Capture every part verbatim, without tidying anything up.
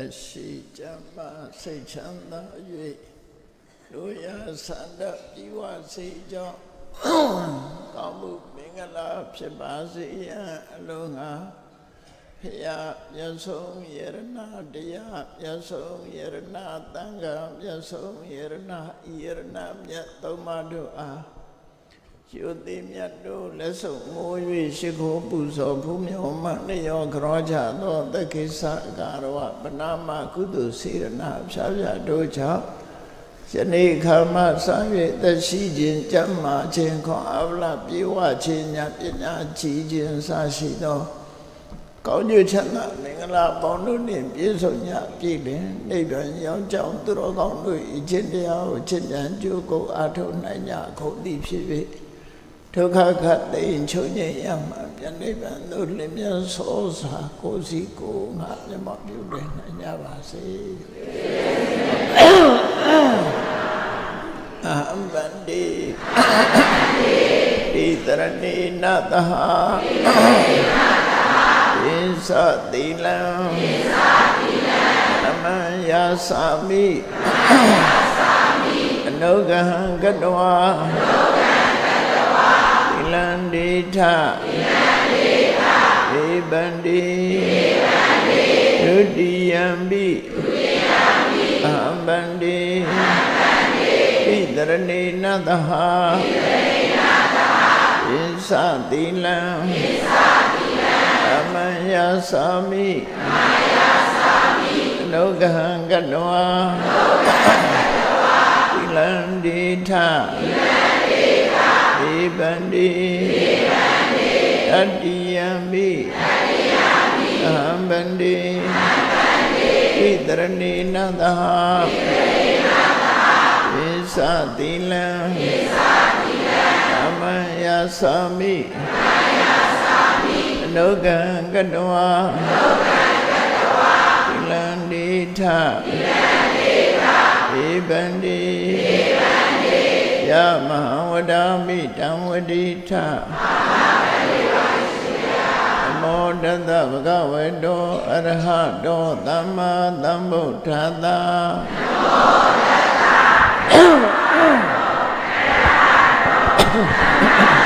ရှိကြမှာစိတ်ချမ်းသာ၍လူရဆန္ဒပြဝစေကြောင်းကောင်းမှုမင်္ဂလာဖြစ်ပါစေရန်အလုံးငါဖရာမြတ်ဆုံးယရဏတရားမြတ်ဆုံးယရဏသံဃာမြတ်ဆုံးယရဏဤယရဏမြတ်သုံးပါးတို့အားယုတိမြတ်တို့လက်ဆုံမိုး၍ရှိခိုးပူဇော်ဖူးမြော်မှလျောကြောကြသောတက္ကိစ္စကာရဝပနာမကုသိုလ်စေရနာဖြာဖြာတို့ကြောင့်ယနေ့ခါမှစ၍သက်ရှိခြင်းကြမ်းမာခြင်းခေါ်အဗလပြေဝခြင်းညာပညာကြီးခြင်းစရှိသောကောင်းကျိုးချမ်းသာမင်္ဂလာပေါင်းတို့နှင့်ပြည့်စုံကြပြည့်လင်နိဗ္ဗာန်ရောက်ကြောင်းသူတော်ကောင်းတို့ဤခြင်းတရားကိုချစ်ပြန်ကြိုးကိုအားထုတ်နိုင်ကြခုသည်ဖြစ်၍ဒုက္ခခတ်သိမ်းချုပ်ငြိမ်းရမှာပြန်နိဗ္ဗာန်သို့လင်းမြန်စောစွာကိုယ်စီကိုယ်ငါမျက်မှောက်ပြုနိုင်ကြပါစေအဟံဗန္တိဣတရဏိနတဟဣသတိလံသမံယာစာမိအနုဂဟံကတဝါသီလံဒိဋ္ဌဧဗန္တိဒုတိယံပိအဟံဗန္တိဣတရဏိနတဟဣသတိလံသမံယာစာမိအနုဂဟံကတဝါသီလံဒိဋ္ဌဧဗန္တိတတိယံပိအဟံဗန္တိဣတရဏိနတဟဣသတိလံသမံယာစာမိအနုဂဟံကတဝါသီလံဒိဋ္ဌဧဗန္တိယမဟံဝဒာမိတံဝတိထနမောတတဗုဒ္ဓဝေတောအရဟတောသမ္မာသမ္ဗုဒ္ဓတ္တနမောတတ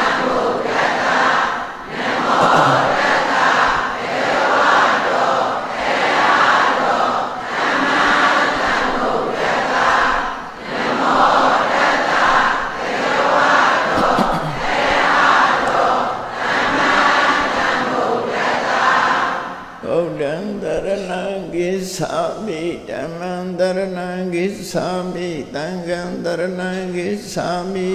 သာမိဓမ္မံတရဏံဂစ္ဆာမိသံဃံတရဏံဂစ္ဆာမိ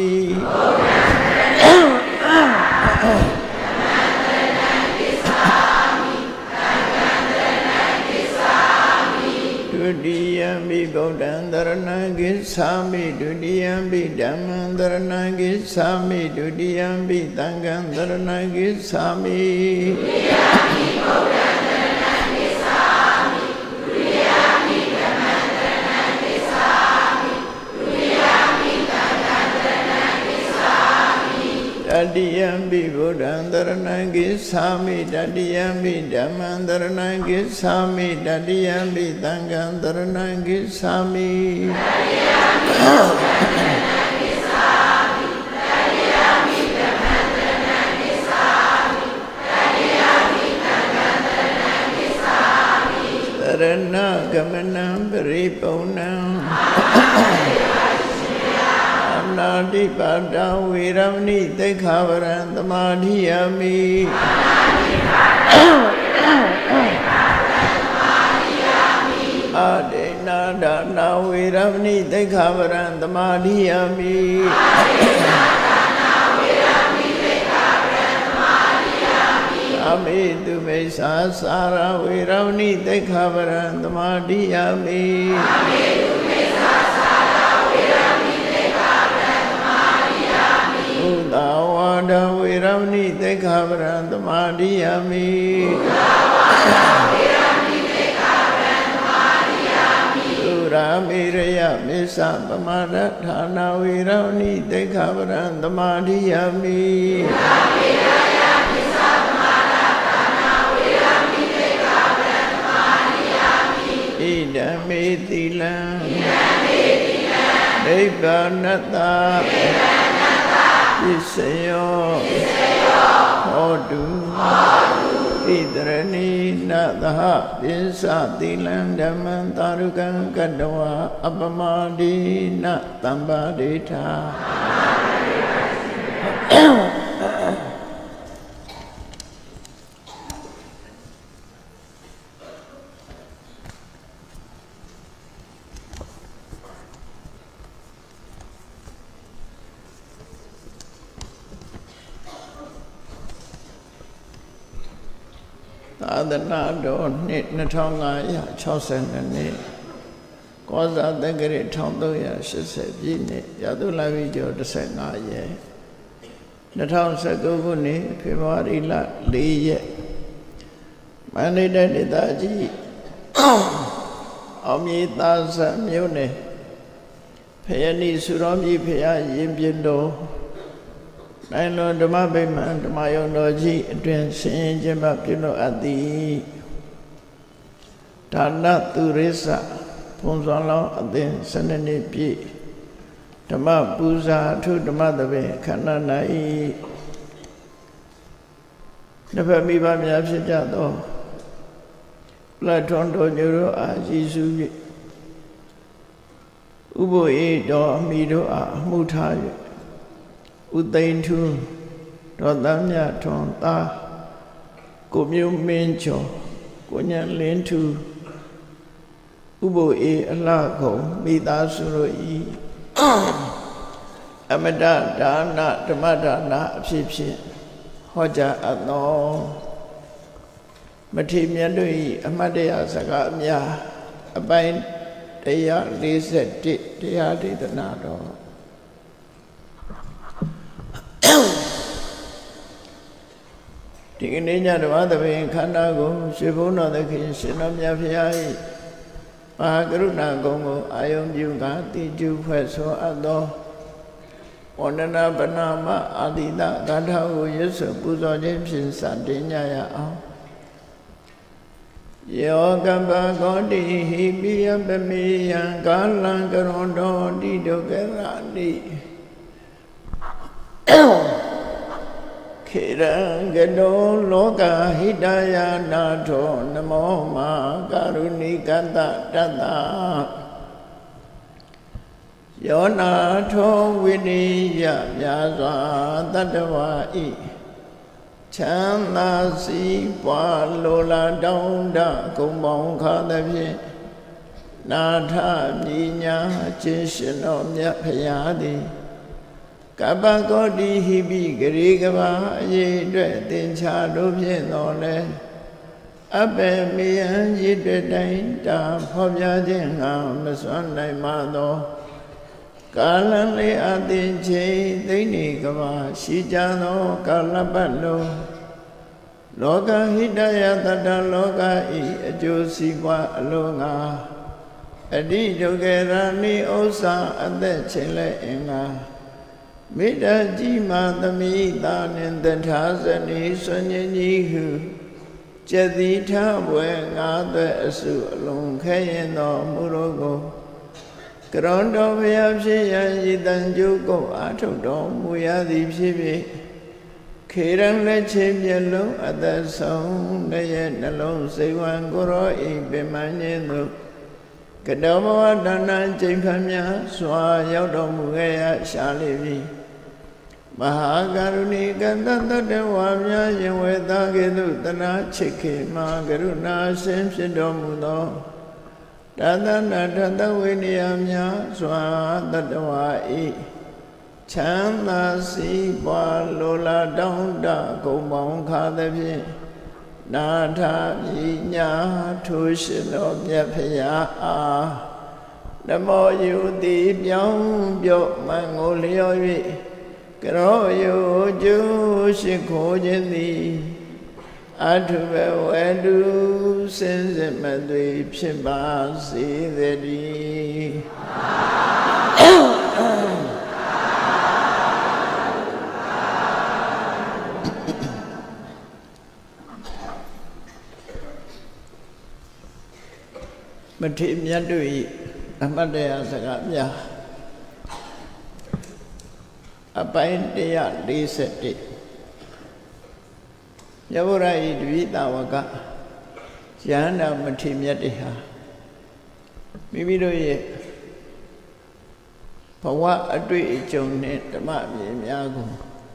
ဒုတိယံပိဗုဒ္ဓံတရဏံဂစ္ဆာမိဒုတိယံပိဓမ္မံတရဏံဂစ္ဆာမိဒုတိယံပိသံဃံတရဏံဂစ္ဆာမိဒုတိယံပိဗုဒ္ဓံတတိယံပိဗုဒ္ဓံတရဏံဂစ္ဆာမိတတိယံပိဓမ္မံတရဏံဂစ္ဆာမိတတိယံပိသံဃံတရဏံဂစ္ဆာမိတတိယံပိဗုဒ္ဓံတရဏံဂစ္ဆာမိတတိယံပိဓမ္မံတရဏံဂစ္ဆာမိတတိယံပိသံဃံတရဏံဂစ္ဆာမိတရဏဂမနံပရိပုဏ္ဏံနာတိပါဒံဝေရမဏိသိက္ခာပရံသမာဓိယမိအာဒေနာဒါနာဝေရမဏိသိက္ခာပရံသမာဓိယမိအမေတုမေသာစာရဝေရမဏိသိက္ခာပရံသမာဓိယမိသာဝါဒဝေရမဏိသိက္ခာပရံသမာဓိယမိသာဝါဒဝေရမဏိသိက္ခာပရံသမာဓိယမိသုရာမေရယမေသပမာဒဌာနဝေရမဏိသိက္ခာပရံသမာဓိယမိသုရာမေရယမေသပမာဒဌာနဝေရမဏိသိက္ခာပရံသမာဓိယမိမိဓမ္မေတိလံနိဗ္ဗာနတပစ္စယောဟောတုဣတရဏိနသဟပစ္စတိလံဓမ္မံသာရုကံကတဝါအပမဒိနတမ္ပါဒိဋ္ဌာသာသနာတော်နှစ်နှစ်ထောင်ငါးရာခြောက်ဆယ်နှစ်နှစ်ကောဇာတက္ကရာတစ်ထောင်သုံးရာရှစ်ဆယ်ပြည့်နှစ်ရာသုလပိကျော်တစ်ဆယ်ငါးရက်နှစ်ထောင်ဆယ်ကိုခုနှစ်ဖေဖော်ဝါရီလလေးရက်မန္တလေးတိုင်းဒေသကြီးအောင်မြေသာဆန်မြို့နယ်ဖယဏီစုတော်မြည်ဖရာရင်ပြင်းတော်နိုင်လွန်ဓမ္မဗိမာန်ဓမ္မယုံတော်ကြီးအတွင်ဆင်ရင်ကျင်းပပြုလုပ်အပ်သည်ဒါနသူရိစ္ဆဘုံစွာလောင်းအသင်စနစ်နှစ်ပြည့်ဓမ္မပူဇာအထုဓမ္မသဘင်ခန္ဓာ၌နှစ်ဖက်မိဘများဖြစ်ကြသောလက်ထွန်းတော်ညိုတို့အားရည်စူး၍ဥပုဧတော်အမိတို့အားအမှုထား၍ဥသိမ်းထူးဒေါ်သားမြထွန်သားကိုမျိုးမင်းကျော်ကိုညံလင်းထူးဥပုဧအလှကုံမိသားစုတို့ဤအမတဒါနဓမ္မဒါနအဖြစ်ဖြင့်ဟောကြားအပ်သောမထေရမြတ်တို့ဤအမတ်တရားစကားအများအပိုင်းတစ်ရာလေးဆယ်တစ်တရားဒေသနာတော်ဒီကနေ့ညဓမ္မသဘင်ခန္ဓာကိုရှင်ဘုန်းတော်သခင်ရှင်တော်မြတ်ဖရာ၏မဟာကရုဏာကုံကိုအာယုံပြုကာတိကျုဖွဲ့ဆိုအပ်သောဝန္ဒနာပနာမအာတိတဂါထာကိုရွတ်ဆိုပူဇော်ခြင်းဖြင့်စတင်ကြရအောင်ယောကပ္ပကောတိဟိပိယပမေယံကာလံကရွန်တော်တိဒုက္ခရာတိခေရံကတောလောကဟိတယာနာထောနမောမာကာရုဏိကတတတယောနာထောဝိနိယမြာစွာတတ္တဝါဤချမ်းသာစီးပွားလိုလားတောင်းတဂုံပေါင်းခါသဖြင့်နာထမြညာခြင်းရှင်တော်မြတ်ဖရာသည်ကပ္ပကောတိဟိပိဂရေကဘာအရေးအတွက်သင်္ချာတို့ဖြင့်တော်လဲအပေမေယံရည်တွေ့တိုင်းတာဖော်ပြခြင်းငါမစွမ်းနိုင်မှသောကာလလေးအသင်ချေသိနေကဘာရှိကြသောကာလပတ်လုံးလောကဟိတယတတလောကဤအကျိုးစီးပွားအလုံးငါအတိဒုက္ခရဏိဥစ္စာအသက်ချင်းလဲအင်္ဂါမေတ္တာကြီးမှသမိတာနှင့်တထာဇနီဆွညင်ကြီးဟုကျက်တိထဘွယ်ငါးသွဲအစုအလုံးခဲရင်တော်မူတော်ကိုကရွန်တော်ဘုရားဖြစ်ရန်ရည်တန်ကျုပ်ကိုအာထုတ်တော်မူရသည်ဖြစ်ဖြစ်ခေရန်လက်ချေမျက်လုံးအသက်ဆုံးတရဲ့နှလုံးစိတ်ဝံကိုရောဤပင်မညင်းသို့ကတောဘဝဒါနကျိန်ဖန်များစွာရောက်တော်မူခဲ့ရရှာလိပြီမဟာကရုဏီကတတတဝါများရင်ဝေသားကဲ့သို့တနာချစ်ခေမှာကရုဏာရှင်ဖြစ်တော်မူသောတသနာတတဝိနည်းများစွာတတဝါဤချမ်းသာစီးပွားလိုလားတောင်းတဂုံပေါင်းခါသဖြင့်နာထပညာထိုးရှင်တော်မြတ်ဖရာအားနမောယုတိပြောင်းပြော့မန်ကိုလျော်၍ကရောယုကျိုးရှိခိုးခြင်းသည်အထုဘဝတုစင်စစ်မသွေဖြစ်ပါစေတည်းမထေမြတ်တို့၏အမတ်တရားစကားများအပိုင်းone forty-oneမြတ်ဗုဒ္ဓ၏တပည့်တော်ကယန္တာမထေမြတ်တွေဟာမိမိတို့ရဲ့ဘဝအတွေ့အကြုံနဲ့ဓမ္မအမြင်များကို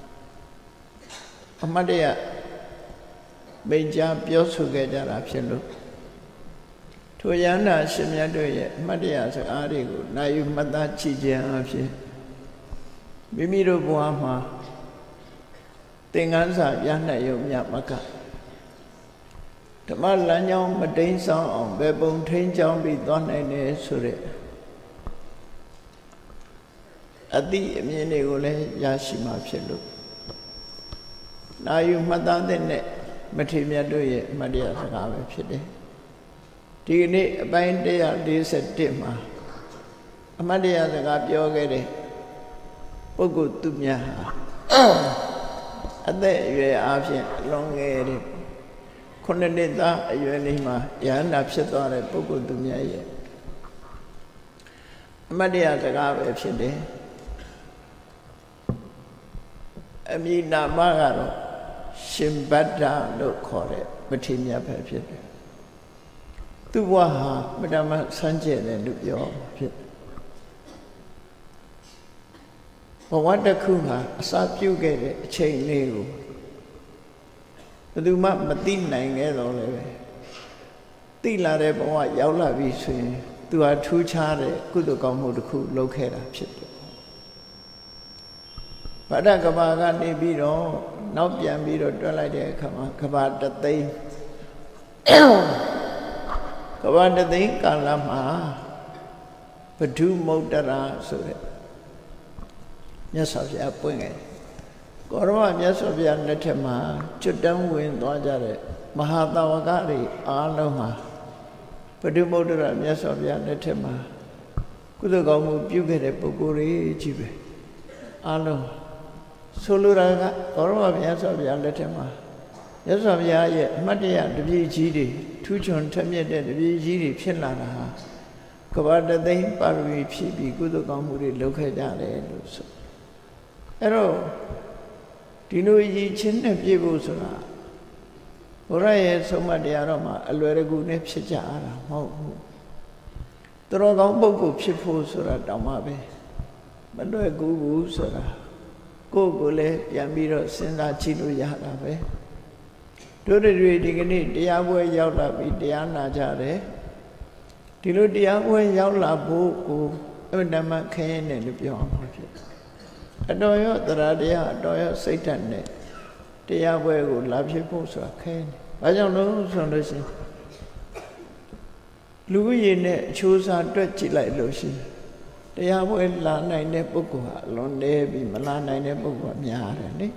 အမတ်တရားမိန့်ကြားပြောဆိုခဲ့ကြတာဖြစ်လို့ထိုယန္တာရှင်မြတ်တို့ရဲ့အမတ်တရားစကားတွေကိုနာယူမှတ်သားကြည့်ခြင်းအဖြစ်မိမိတို့ဘဝမှာသင်္ကန်းစာပြနှံ့ရုံမြတ်မကဓမ္မလမ်းကြောင်းမတိမ်ဆောင်အောင်ဘယ်ပုံထိန်းချောင်းပြီးသွားနိုင်တယ်ဆိုတဲ့အသည့်အမြင်တွေကိုလည်းရရှိမှာဖြစ်လို့နာယူမှတ်သားတဲ့နဲ့မထေမြတ်တို့ရဲ့အမတ်တရားစကားပဲဖြစ်တယ်ဒီနေ့အပိုင်းone forty-oneမှာအမတ်တရားစကားပြောခဲ့တဲ့ပုဂ္ဂိုလ်သူများဟာအသက်အရွယ်အားဖြင့်အလွန်ငယ်တဲ့ခုနှစ်နှစ်သားအရွယ်လေးမှာယန္တာဖြစ်သွားတဲ့ပုဂ္ဂိုလ်သူများရဲ့အမတ်တရားစကားပဲဖြစ်တယ်အမည်နာမကတော့ရှင်ဗဒ္ဒလို့ခေါ်တဲ့မထေမြတ်ပဲဖြစ်တယ်သူ့ဘဝဟာမတမဆန်းကျဲတယ်လို့ပြောဖြစ်ဘဝတစ်ခုမှာအစာပြုတ်ခဲ့တဲ့အချိန်လေးကိုဘယ်သူမှမသိနိုင်ခဲ့တော့လည်းပဲသိလာတဲ့ဘဝရောက်လာပြီဆိုရင်သူဟာထူးခြားတဲ့ကုသိုလ်ကောင်းမှုတစ်ခုလုပ်ခဲ့တာဖြစ်တယ်ဗဒ္ဒကဘာကနေပြီးတော့နောက်ပြန်ပြီးတော့တွက်လိုက်တဲ့အခါမှာကဘာတသိန်းကဘာတသိန်းကာလမှာဘဒုမုဒ္ဒရာဆိုတဲ့မြတ်စွာဘုရားပွင့်ခဲ့ကောရမမြတ်စွာဘုရားလက်ထက်မှာကျွတ်တန်းဝင်သွားကြတဲ့မဟာသဝကတွေအားလုံးဟာဘဒုမုဒ္ဒရာမြတ်စွာဘုရားလက်ထက်မှာကုသိုလ်ကောင်းမှုပြုခဲ့တဲ့ပုဂ္ဂိုလ်တွေကြီးပဲအားလုံးဆိုလိုတာကကောရမမြတ်စွာဘုရားလက်ထက်မှာမြတ်စွာဘုရားရဲ့အမတ်တရားတပည့်ကြီးတွေထူးချွန်ထက်မြက်တဲ့တပည့်ကြီးတွေဖြစ်လာတာဟာကဘာတသိန်းပါရမီဖြည့်ပြီးကုသိုလ်ကောင်းမှုတွေလုပ်ခဲ့ကြတယ်လို့ဆိုအဲ့တော့ဒီလိုရည်ချင်းနဲ့ပြည့်ဖို့ဆိုတာဘုရားရဲ့ဆုံးမတရားတော်မှာအလွယ်တကူနဲ့ဖြစ်ကြရတာမဟုတ်ဘူးသူတော်ကောင်းပုဂ္ဂိုလ်ဖြစ်ဖို့ဆိုတာတောင်းပါပဲမလွယ်ကူဘူးဆိုတာကိုယ့်ကိုယ်လည်းပြန်ပြီးတော့စဉ်းစားကြည့်လို့ရတာပဲတို့တွေဒီကနေ့တရားပွဲရောက်လာပြီးတရားနာကြတယ်ဒီလိုတရားပွဲရောက်လာဖို့ကိုအမှန်တမ်းခရင်တယ်လို့ပြောအောင်ဖြစ်အတော်ရောတရားတရားအတော်ရောစိတ်ဓာတ်နဲ့တရားပွဲကိုလာဖြစ်ဖို့ဆိုတာခဲနေ။ဘာကြောင့်လို့ဆိုလို့ရှိရင်လူကြီးရဲ့နဲ့အချိုးစားတွက်ကြည့်လိုက်လို့ရှိရင်တရားပွဲလာနိုင်တဲ့ပုဂ္ဂိုလ်ဟာလွန်နေပြီးမလာနိုင်တဲ့ပုဂ္ဂိုလ်ကများတယ်လေ။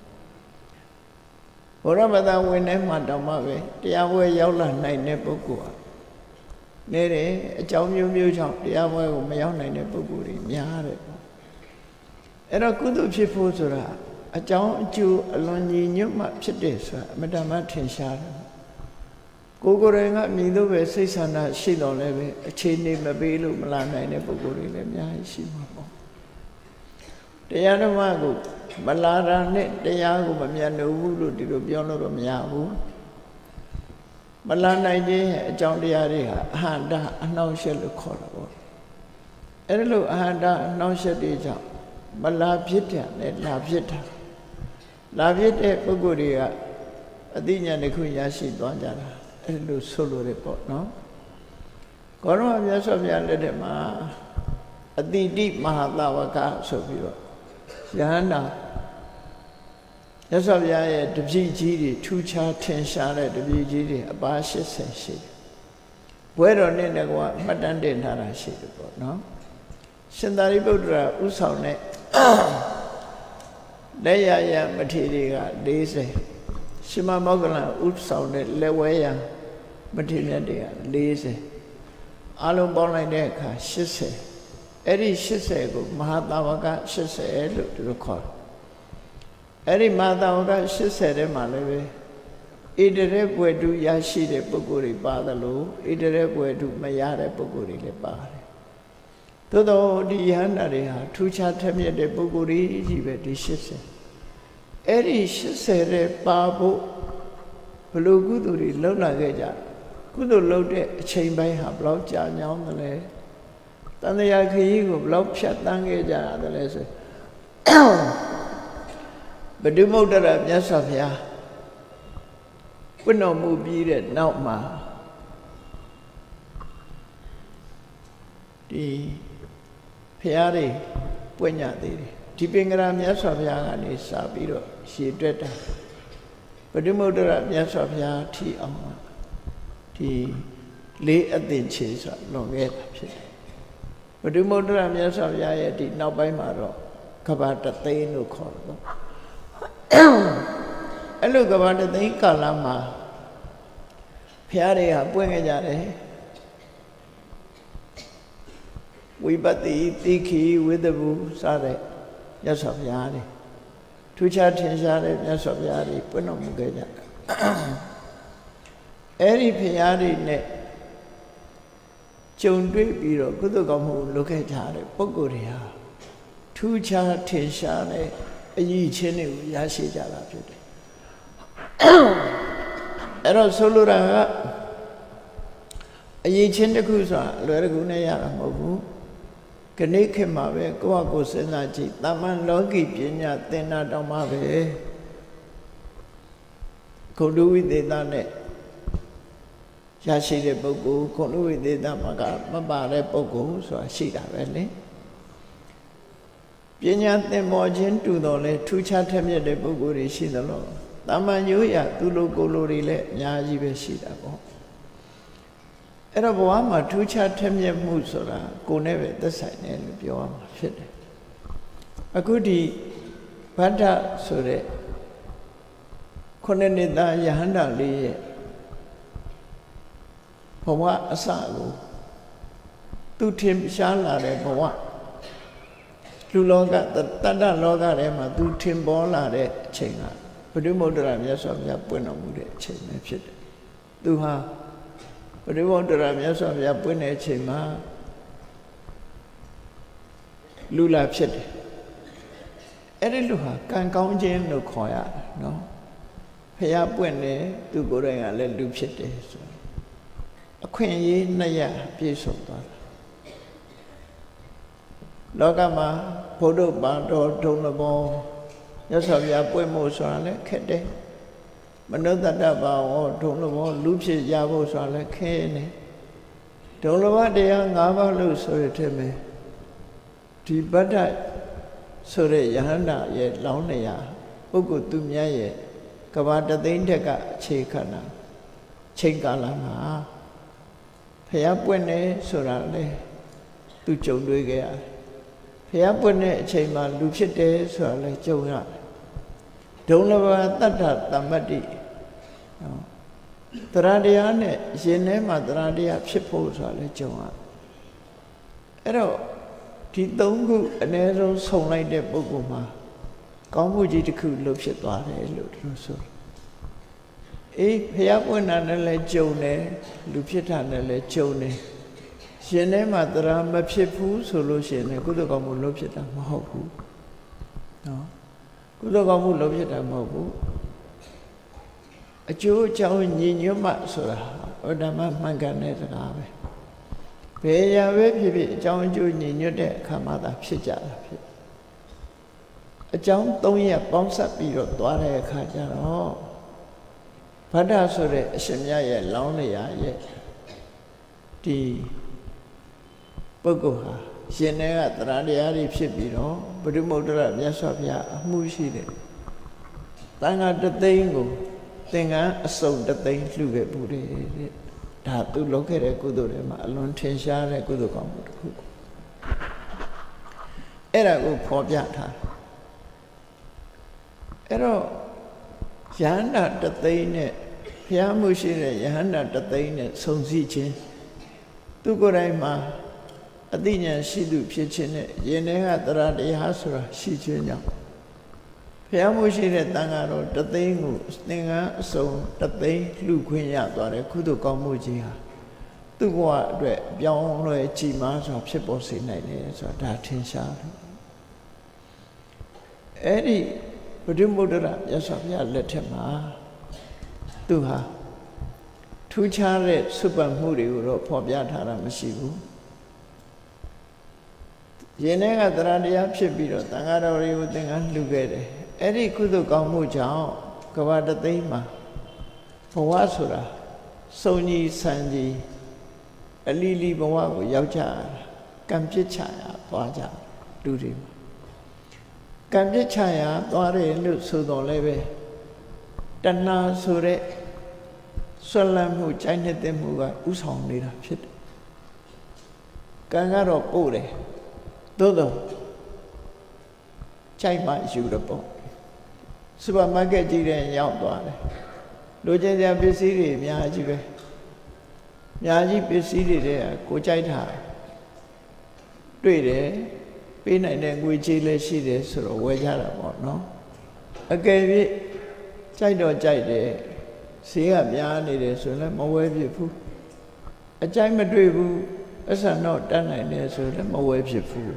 ဘုရားမသာဝင်ထဲမှာတောင်မှပဲတရားပွဲရောက်လာနိုင်တဲ့ပုဂ္ဂိုလ်ဟာနေတယ်အကြောင်းမျိုးမျိုးကြောင့်တရားပွဲကိုမရောက်နိုင်တဲ့ပုဂ္ဂိုလ်တွေများတယ်။အဲ့တော့ကုသိုလ်ဖြစ်ဖို့ဆိုတာအကြောင်းအကျိုးအလွန်ညီညွတ်မှဖြစ်တယ်ဆိုတာအမတ္တမထင်ရှားတယ်ကိုယ်ကိုယ်တိုင်ကမြင်လို့ပဲစိတ်ဆန္ဒရှိတော်လည်းပဲအခြေအနေမပေးလို့မလာနိုင်တဲ့ပုဂ္ဂိုလ်တွေလည်းအများကြီးရှိမှာပေါ့တရားဓမ္မကိုမလာတာနဲ့တရားကိုမမြတ်လို့ဘူးလို့ဒီလိုပြောလို့တော့မရဘူးမလာနိုင်ခြင်းရဲ့အကြောင်းတရားတွေဟာအဟန္တာအနှောင့်အယှက်လို့ခေါ်တာပေါ့အဲ့ဒါလို့အဟန္တာအနှောင့်အယှက်တွေကြောင့်မလာဖြစ်တယ်နဲ့လာဖြစ်တာလာဖြစ်တဲ့ပုဂ္ဂိုလ်တွေကအသိဉာဏ်တစ်ခုရရှိသွားကြတာအဲ့လိုဆိုလိုတယ်ပေါ့နော်ကောရမမြတ်စွာဘုရားလက်ထက်မှာအတိတိမဟာသဝကဆိုပြီးတော့ယဟန္တာမြတ်စွာဘုရားရဲ့တပည့်ကြီးတွေထူးခြားထင်ရှားတဲ့တပည့်ကြီးတွေအပါeightyရှိတယ်ဘွဲတော်နဲ့တကွာမှတ်တမ်းတင်ထားတာရှိတယ်ပေါ့နော်ရှင်သာရိပုတ္တရာဥဆောင်တဲ့လက်ရရမထေရတွေကfortyရှင်မမောဂလန်ဥဆောင်တဲ့လက်ဝဲရမထေရတွေကfortyအလုံးပေါင်းလိုက်တဲ့အခါeightyအဲ့ဒီeightyကိုမဟာသဝကeightyလို့သူတို့ခေါ်တယ်အဲ့ဒီမဟာသဝကeightyထဲမှာလည်းပဲဣတရေဘွယ်တုရရှိတဲ့ပုဂ္ဂိုလ်တွေပါတယ်လို့ဣတရေဘွယ်တုမရတဲ့ပုဂ္ဂိုလ်တွေလည်းပါတယ်သို့တော့ဒီယန္တာတွေဟာထူးခြားထက်မြက်တဲ့ပုဂ္ဂိုလ်တွေကြီးပဲဒီရှစ်ဆယ်အဲ့ဒီရှစ်ဆယ်တဲ့ပါဖို့ဘလို့ကုသိုလ်တွေလှုပ်လာခဲ့ကြကုသိုလ်လှုပ်တဲ့အချိန်ပိုင်းဟာဘလောက်ကြာညောင်းတယ်လဲတန်တရားခရီးကိုဘလောက်ဖြတ်တန်းခဲ့ကြရတယ်လဲဆိုဗုဒ္ဓမုဒ္ဒရာမြတ်စွာဘုရားပွင့်တော်မူပြီးတဲ့နောက်မှာဒီဘုရားတွေပွင့်ညသေးတယ်ဒီပင်္ဂရာမြတ်စွာဘုရားကနေစပြီးတော့ရှည်တွက်တာဗုဒ္ဓမုဒ္ဒရာမြတ်စွာဘုရားထီအောင်ဒီလေးအသင်ချေဆိုလွန်ခဲ့တာဖြစ်တယ်ဗုဒ္ဓမုဒ္ဒရာမြတ်စွာဘုရားရဲ့ဒီနောက်ပိုင်းမှာတော့ကဘာတသိန်းလို့ခေါ်တော့အဲ့လိုကဘာတသိန်းကာလမှာဘုရားတွေဟာပွင့်ခဲ့ကြတယ်ဝိပတ္တိတိခိဝိတ္တဘူစတဲ့မြတ်စွာဘုရားတွေထူးခြားထင်ရှားတဲ့မြတ်စွာဘုရားတွေပွင့်တော်မူခဲ့ကြတယ်အဲ့ဒီဘုရားတွေနဲ့ကြုံတွေ့ပြီးတော့ကုသိုလ်ကောင်းမှုလုပ်ခဲ့ကြတဲ့ပုဂ္ဂိုလ်တွေဟာထူးခြားထင်ရှားတဲ့အရည်ချင်းတွေကိုရရှိကြတာဖြစ်တယ်အဲ့တော့ဆိုလိုတာကအရည်ချင်းတစ်ခုဆိုတာလွယ်တကူနဲ့ရတာမဟုတ်ဘူးခဏခေတ်မှာပဲကိုယ့်ဟာကိုယ်စဉ်းစားကြည့်တာမန်လောကီပညာသင်တာတောင်မှပဲဂုဏ်ဝိသေသနဲ့ရရှိတဲ့ပုဂ္ဂိုလ်ဂုဏ်ဝိသေသမကမပါတဲ့ပုဂ္ဂိုလ်ဆိုတာရှိတာပဲလေပညာသင်ပေါ်ခြင်းတူတော်လဲထူးခြားထက်မြက်တဲ့ပုဂ္ဂိုလ်တွေရှိသလိုတာမန်ရိုးရာသူလိုကိုလိုတွေလည်းအများကြီးပဲရှိတာပေါ့အဲ့တော့ဘဝမှာထူးခြားထက်မြက်မှုဆိုတာကိုယ်နဲ့ပဲသက်ဆိုင်တယ်လို့ပြောရမှာဖြစ်တယ်အခုဒီဗဒ္ဒဆိုတဲ့ခုနှစ်နှစ်သားယဟန္တာလေးရဲ့ဘဝအစကိုသူထင်ရှားလာတဲ့ဘဝလူလောကတတ္တလောကထဲမှာသူထင်ပေါ်လာတဲ့အချိန်ကဗုဒ္ဓမုဒ္ဒရာမြတ်စွာဘုရားပွင့်တော်မူတဲ့အချိန်ပဲဖြစ်တယ်သူဟာဗုဒ္ဓမုဒ္ဒရာမြတ်စွာဘုရားပွင့်တဲ့အချိန်မှာလူလာဖြစ်တယ်အဲ့ဒီလူဟာကံကောင်းခြင်းလို့ခေါ်ရတယ်နော်ဘုရားပွင့်တယ်သူကိုယ်တိုင်ကလည်းလူဖြစ်တယ်ဆိုအခွင့်အရေးနှစ်ရပြည့်စုံသွားတာလောကမှာဘုဒ္ဓဘာတော်ဒုံလဘောမြတ်စွာဘုရားပွင့်ဖို့ဆိုတာလည်းခက်တယ်မနုဿတ္တဘာဝဒုံလဘောလူဖြစ်ရဖို့ဆိုတာလည်းခဲနေဒုံလဘောတရား၅ပါးလို့ဆိုရတဲ့မယ်ဒီဗဒ္ဒဆိုတဲ့ယဟန္တာရဲ့လောင်းနေရပုဂ္ဂိုလ်သူမြတ်ရဲ့ကဘာတသိန်းတက်ကအခြေခဏချိန်ကာလမှာဘုရားပွင့်နေဆိုတာလေသူကြုံတွေ့ခဲ့ရတယ်ဘုရားပွင့်တဲ့အချိန်မှာလူဖြစ်တယ်ဆိုတာလေကြုံရတယ်ဒုံလဘတတ္ထတမ္မတိတရားတရားနဲ့ရှင်ထဲမှာတရားတရားဖြစ်ဖို့ဆိုတာလေကြုံရတယ်အဲ့တော့ဒီသုံးခုအ ਨੇ ဆုံးဆုံလိုက်တဲ့ပုဂ္ဂိုလ်မှာကောင်းမှုကြီးတစ်ခုလုပ်ဖြစ်သွားတယ်လို့သူဆိုအေးဘုရားပွင့်တာနဲ့လည်းကြုံတယ်လူဖြစ်တာနဲ့လည်းကြုံတယ်ရှင်ထဲမှာတရားမဖြစ်ဘူးဆိုလို့ရှိရင်ကုသိုလ်ကောင်းမှုလုပ်ဖြစ်တာမဟုတ်ဘူးနော်ကုသိုလ်ကောင်းမှုလုပ်ဖြစ်တာမဟုတ်ဘူးအကျိုးအကြောင်းညီညွတ်မှဆိုတာဩဓမ္မမှန်ကန်တဲ့စကားပဲဘယ်ရာပဲဖြစ်ဖြစ်အကြောင်းအကျိုးညီညွတ်တဲ့အခါမှသာဖြစ်ကြတာဖြစ်အကြောင်းသုံးရပ်ပေါင်းစပ်ပြီးတော့သွားတဲ့အခါကျတော့ဗဒ္ဒဆိုတဲ့အရှင်မြတ်ရဲ့လောင်းနေရရဲ့ဒီပုဂ္ဂိုလ်ဟာရှင်တဲ့ကတရားတရားတွေဖြစ်ပြီးတော့ဗုဒ္ဓမုဒ္ဒရာမြတ်စွာဘုရားအမှုရှိတယ်တန်ခါတသိန်းကိုသင်္ကန်းအစုံတသိန်းလှူခဲ့ဘူးတဲ့ဒါသူလုပ်ခဲ့တဲ့ကုသိုလ်တွေမှာအလွန်ထင်ရှားတဲ့ကုသိုလ်ကောင်းမှုတစ်ခုအဲ့ဒါကိုဖော်ပြထားအဲ့တော့ယဟန္တာတသိန်းနဲ့ဘုရားမှုရှိတဲ့ယဟန္တာတသိန်းနဲ့ဆုံစည်းခြင်းသူကိုယ်တိုင်မှာအသိဉာဏ်ရှိသူဖြစ်ခြင်းနဲ့ယင်ထဲကတရားတရားဆိုတာရှိခြင်းကြောင့်ဘုရားမိုးရှိတဲ့တန်ဃာတော်တသိန်းကိုသင်္ကန်းအစုံတသိန်းလှူခွင့်ရသွားတယ်ကုသိုလ်ကောင်းမှုကြီးဟာသူ့ဘဝအတွက်ပြောင်းလဲကြည်မားစွာဖြစ်ပေါ်စေနိုင်တယ်ဆိုတာဒါထင်ရှားတယ်အဲ့ဒီဘုဒ္ဓမုဒ္ဒရာမြတ်စွာဘုရားလက်ထက်မှာသူဟာထူးခြားတဲ့စုပတ်မှုတွေကိုတော့ဖော်ပြထားတာမရှိဘူးယင်းထဲကသရတရားဖြစ်ပြီးတော့တန်ဃာတော်တွေကိုသင်္ကန်းလှူခဲ့တယ်အဲ့ဒီကုသိုလ်ကောင်းမှုကြောင့်ကဘာတသိန်းမှာဘဝဆိုတာစုံကြီးဆန်ကြီးအလီလီဘဝကိုရောက်ကြတာကံပြစ်ချရာသွားကြလူတွေမှာကံပြစ်ချရာသွားတယ်လို့ဆိုတော့လည်းပဲတဏှာဆိုတဲ့ဆွလန်းမှုကြိုက်နေတဲ့မှုကဥဆောင်နေတာဖြစ်တယ်ကံကတော့ပို့တယ်သို့တော့ကြိုက်မှယူရပေါ့စူပါမားကတ်ကြီးတဲ့ရောက်သွားတယ်လိုချင်တဲ့ပစ္စည်းတွေအများကြီးပဲအများကြီးပစ္စည်းတွေတဲ့ကိုကြိုက်တာတွေ့တယ်ပေးနိုင်တဲ့ငွေကြေးလည်းရှိတယ်ဆိုတော့ဝယ်ကြတာပေါ့နော်အကယ်၍ကြိုက်တော့ကြိုက်တယ်ဈေးကများနေတယ်ဆိုရင်လည်းမဝယ်ဖြစ်ဘူးအကြိုက်မတွေ့ဘူးအဆန်တော့တတ်နိုင်တယ်ဆိုလည်းမဝယ်ဖြစ်ဘူး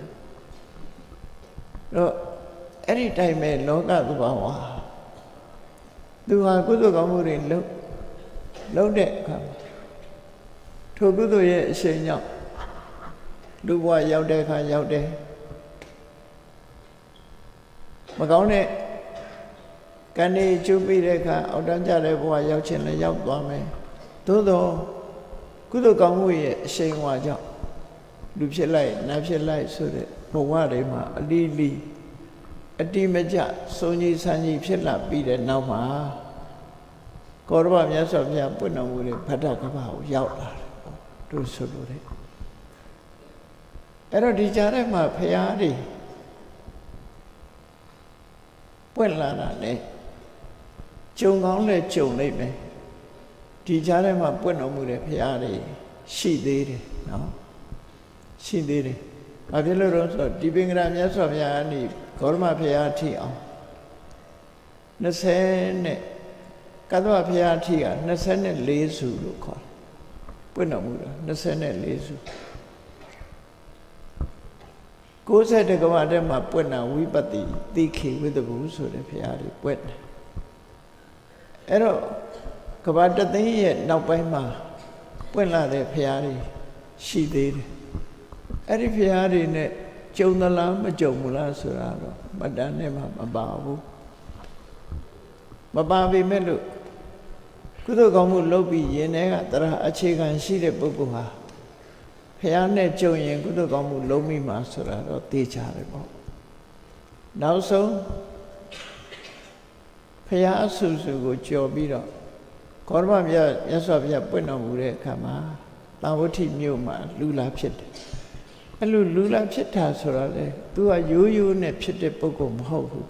တော့အဲ့ဒီတိုင်းပဲလောကသဘာဝသူဟာကုသိုလ်ကောင်းမှုတွေလုပ်လုပ်တဲ့အခါထိုကုသိုလ်ရဲ့အရှိန်ကြောင့်လူဘဝရောက်တဲ့အခါရောက်တယ်မကောင်းတဲ့ကံတွေကျုပ်ပြီးတဲ့အခါအောက်တန်းကြတဲ့ဘဝရောက်ခြင်းလည်းရောက်သွားမယ်သို့သောကုသိုလ်ကောင်းမှုရဲ့အရှိန်အဝါကြောင့်လူဖြစ်လိုက်နတ်ဖြစ်လိုက်ဆိုတဲ့ဘဝတွေမှာအလီလီအတိမကျစုံကြီးဆန်းကြီးဖြစ်လာပြီးတဲ့နောက်မှာကောရဘမြတ်စွာဘုရားပွင့်တော်မူတဲ့ဗဒ္ဒကပ္ပကိုရောက်လာတယ်တို့ဆိုလို့လေအဲ့တော့ဒီကြားထဲမှာဘုရားတွေပွင့်လာတာလေကြုံကောင်းလဲကြုံလိုက်မယ်ဒီကြားထဲမှာပွင့်တော်မူတဲ့ဘုရားတွေရှိသေးတယ်နော်ရှိသေးတယ်ဘာဖြစ်လို့လဲဆိုတော့ဒီပင်္ဂရမြတ်စွာဘုရားကနေဂေါရမဘုရားထိအောင်နှစ်ဆယ်နဲ့ကသဝဘုရားထိကနှစ်ဆယ်နဲ့လေးစုလို့ခေါ်ပွင့်တော်မူတာနှစ်ဆယ်နဲ့လေးစုကိုးဆယ်တကဘာထဲမှာပွင့်တာဝိပတ္တိတိခေဝိတ္တဘူးဆိုတဲ့ဘုရားတွေပွင့်တယ်အဲ့တော့ကဘာတသိန်းရဲ့နောက်ပိုင်းမှာပွင့်လာတဲ့ဘုရားတွေရှိသေးတယ်အဲ့ဒီဘုရားတွေနဲ့ကြုံသလားမကြုံဘူးလားဆိုတာတော့မတန်းနဲ့မှမပါဘူးမပါပေမဲ့လို့ကုသိုလ်ကောင်းမှုလုပ်ပြီးရင်ထဲကတရားအခြေခံရှိတဲ့ပုဂ္ဂိုလ်ဟာဘုရားနဲ့ကြုံရင်ကုသိုလ်ကောင်းမှုလုပ်မိမှာဆိုတာတော့သိကြတယ်ပေါ့နောက်ဆုံးဘုရားအဆူဆူကိုကြော်ပြီးတော့ဂေါရမမြတ်မြတ်စွာဘုရားပွင့်တော်မူတဲ့အခါမှာတန်ဝဋ္ဌိမြို့မှာလူလာဖြစ်တယ်အဲ့လိုလူလာဖြစ်တာဆိုတာလေသူကရိုးရိုးနဲ့ဖြစ်တဲ့ပုဂ္ဂိုလ်မဟုတ်ဘူး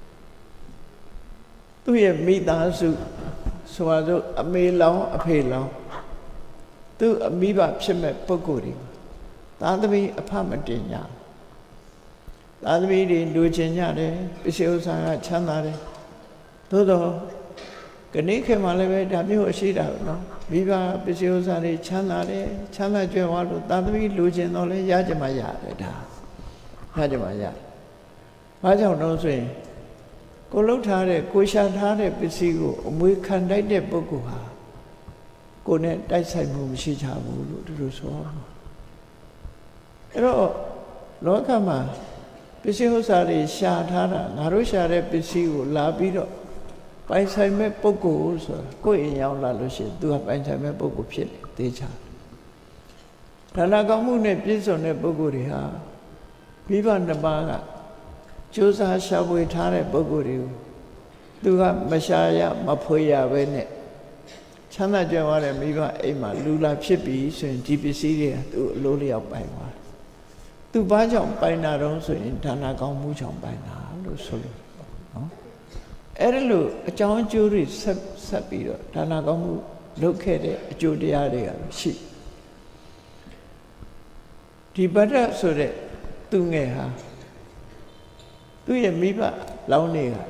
သူ့ရဲ့မိသားစုဆိုပါစို့အမေလောင်းအဖေလောင်းသူ့အမိဘဖြစ်မဲ့ပုဂ္ဂိုလ်တွေသားသမီးအဖမတင်ကြသားသမီးတွေလူချင်းကြတယ်ပစ္စည်းဥစ္စာကချမ်းသာတယ်သို့တော့ကနေ့ခေတ်မှာလည်းပဲဒါမျိုးရှိတာနော်မိဘပစ္စည်းဥစ္စာတွေချမ်းသာတယ်ချမ်းသာကြွယ်ဝလို့သားသမီးလူချင်းတော့လဲရကြမှာရတယ်ဒါရကြမှာရဘာကြောင့်တော့ဆိုရင်ကိုလှုပ်ထားတဲ့ကိုရှာထားတဲ့ပစ္စည်းကိုအမွေခံတိုက်တဲ့ပုဂ္ဂိုလ်ဟာကိုနဲ့တိုက်ဆိုင်မှုမရှိကြဘူးလို့သူတို့ဆိုအဲ့တော့လောကမှာပစ္စည်းဥစ္စာတွေရှာထားတာငါတို့ရှာတဲ့ပစ္စည်းကိုလာပြီးတော့ပိုင်ဆိုင်မဲ့ပုဂ္ဂိုလ်ဆိုတာကိုယ်အိမ်ရောက်လာလို့ရှိရင်သူကပိုင်ဆိုင်မဲ့ပုဂ္ဂိုလ်ဖြစ်တယ်သိချာဒါနကောင်းမှုနဲ့ပြည့်စုံတဲ့ပုဂ္ဂိုလ်တွေဟာမိဘနှစ်ပါးကကြိုးစားရှာဖွေထားတဲ့ပုဂ္ဂိုလ်တွေကိုသူကမရှာရမဖွေရပဲနဲ့ချမ်းသာကြွယ်ဝတဲ့မိဘအိမ်မှာလူလာဖြစ်ပြီးဆိုရင်ဒီပစ္စည်းတွေကသူ့အလိုလျောက်ပိုင်သွားတယ်သူဘာကြောင့်ပိုင်တာတော့ဆိုရင်ဒါနကောင်းမှုကြောင့်ပိုင်တာလို့ဆိုလို့နော်အဲ့ဒါလို့အကြောင်းအကျိုးတွေဆက်ဆက်ပြီးတော့ဒါနကောင်းမှုလုပ်ခဲ့တဲ့အကျိုးတရားတွေကတော့ရှိဒီဗဒ္ဒဆိုတဲ့သူငယ်ဟာသူ့ရဲ့မိဘလောင်းတွေက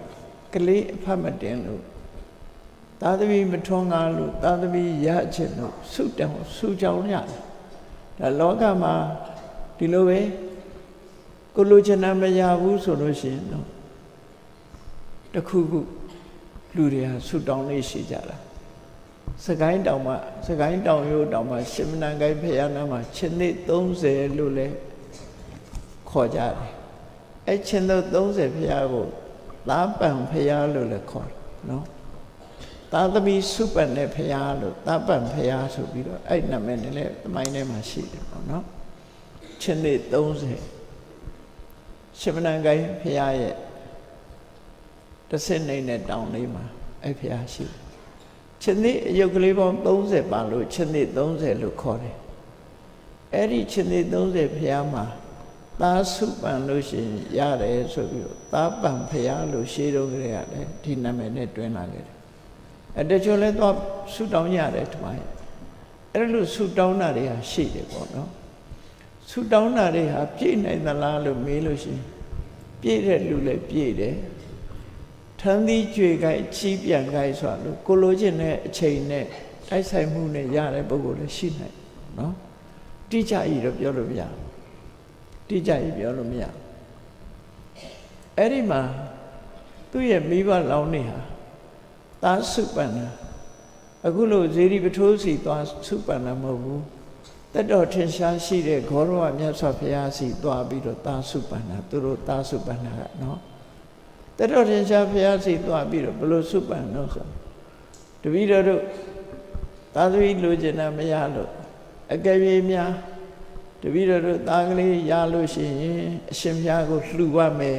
ကလေးအဖတ်မတင်လို့သာသမီမထွန်းကားလို့သာသမီရချင်လို့ဆုတောင်းဆုကြောင်းရတယ်ဒါလောကမှာဒီလိုပဲကိုလိုချင်တာမရဘူးဆိုလို့ရှိရင်တော့တခုခုလူတွေဟာဆုတောင်းလေးရှိကြတာစကိုင်းတောင်မှာစကိုင်းတောင်ရိုးတောင်မှာရှင်မနန်ကိုင်းဖရာနာမှာချင်းနှစ်သုံးဆယ်လို့လဲခေါ်ကြတယ်အဲချင်းတို့သုံးဆယ်ဖရာကိုသားပံဖရာလို့လည်းခေါ်တယ်နော်သာသမီစုပန်တဲ့ဖရာလို့သားပံဖရာဆိုပြီးတော့အဲ့နာမည်နဲ့လည်းသမိုင်းထဲမှာရှိတယ်ပေါ့နော်ချင်းနှစ်သုံးဆယ်ရှင်မနန်ကိုင်းဖရာရဲ့တစ်စက်နေတဲ့တောင်လေးမှာအဲ့ဖရာရှိတယ်ချင်းနှစ်အယုတ်ကလေးပေါင်းသုံးဆယ်ပါလို့ချင်းနှစ်သုံးဆယ်လို့ခေါ်တယ်အဲ့ဒီချင်းနှစ်သုံးဆယ်ဖရာမှာသားစုပန်လို့ရှိရင်ရတယ်ဆိုပြီးတော့သားပံဖရာလို့ရှေးတုန်းကလေးကလည်းဒီနာမည်နဲ့တွင်လာခဲ့တယ်အဲတချို့လဲတော့ဆုတောင်းရတယ်ဒီမှာအဲ့လိုဆုတောင်းတာတွေဟာရှိတယ်ပေါ့နော်ဆုတောင်းတာတွေဟာပြည့်နိုင်သလားလို့မေးလို့ရှိရင်ပြည့်တဲ့လူလည်းပြည့်တယ်ထမ်းသီးကြွေကိုက်ချီးပြန်ကိုက်ဆိုလို့ကိုလိုချင်တဲ့အချိန်နဲ့တိုက်ဆိုင်မှုနဲ့ရတဲ့ပုဂ္ဂိုလ်လည်းရှိနိုင်နော်တိကျကြီးတော့ပြောလို့မရတိကျကြီးပြောလို့မရအဲ့ဒီမှာသူ့ရဲ့မိဘလောင်းနေဟာသားစုပန်တာအခုလို့ဇေဒီပထိုးစီသွားစုပန်တာမဟုတ်ဘူးတက်တော်ထင်ရှားရှိတဲ့ဂေါရဝမြတ်စွာဘုရားစီသွားပြီးတော့သားစုပန်တာသူတို့သားစုပန်တာကနော်တက်တော်ထင်ရှားဘုရားစီသွားပြီးတော့ဘယ်လိုစုပန်တော့ဆိုတပည့်တော်တို့သာသမီလိုချင်တာမရလို့အကယ်၍များတပည့်တော်တို့သားကလေးရလို့ရှိရင်အရှင်ဘုရားကိုလှူပါမယ်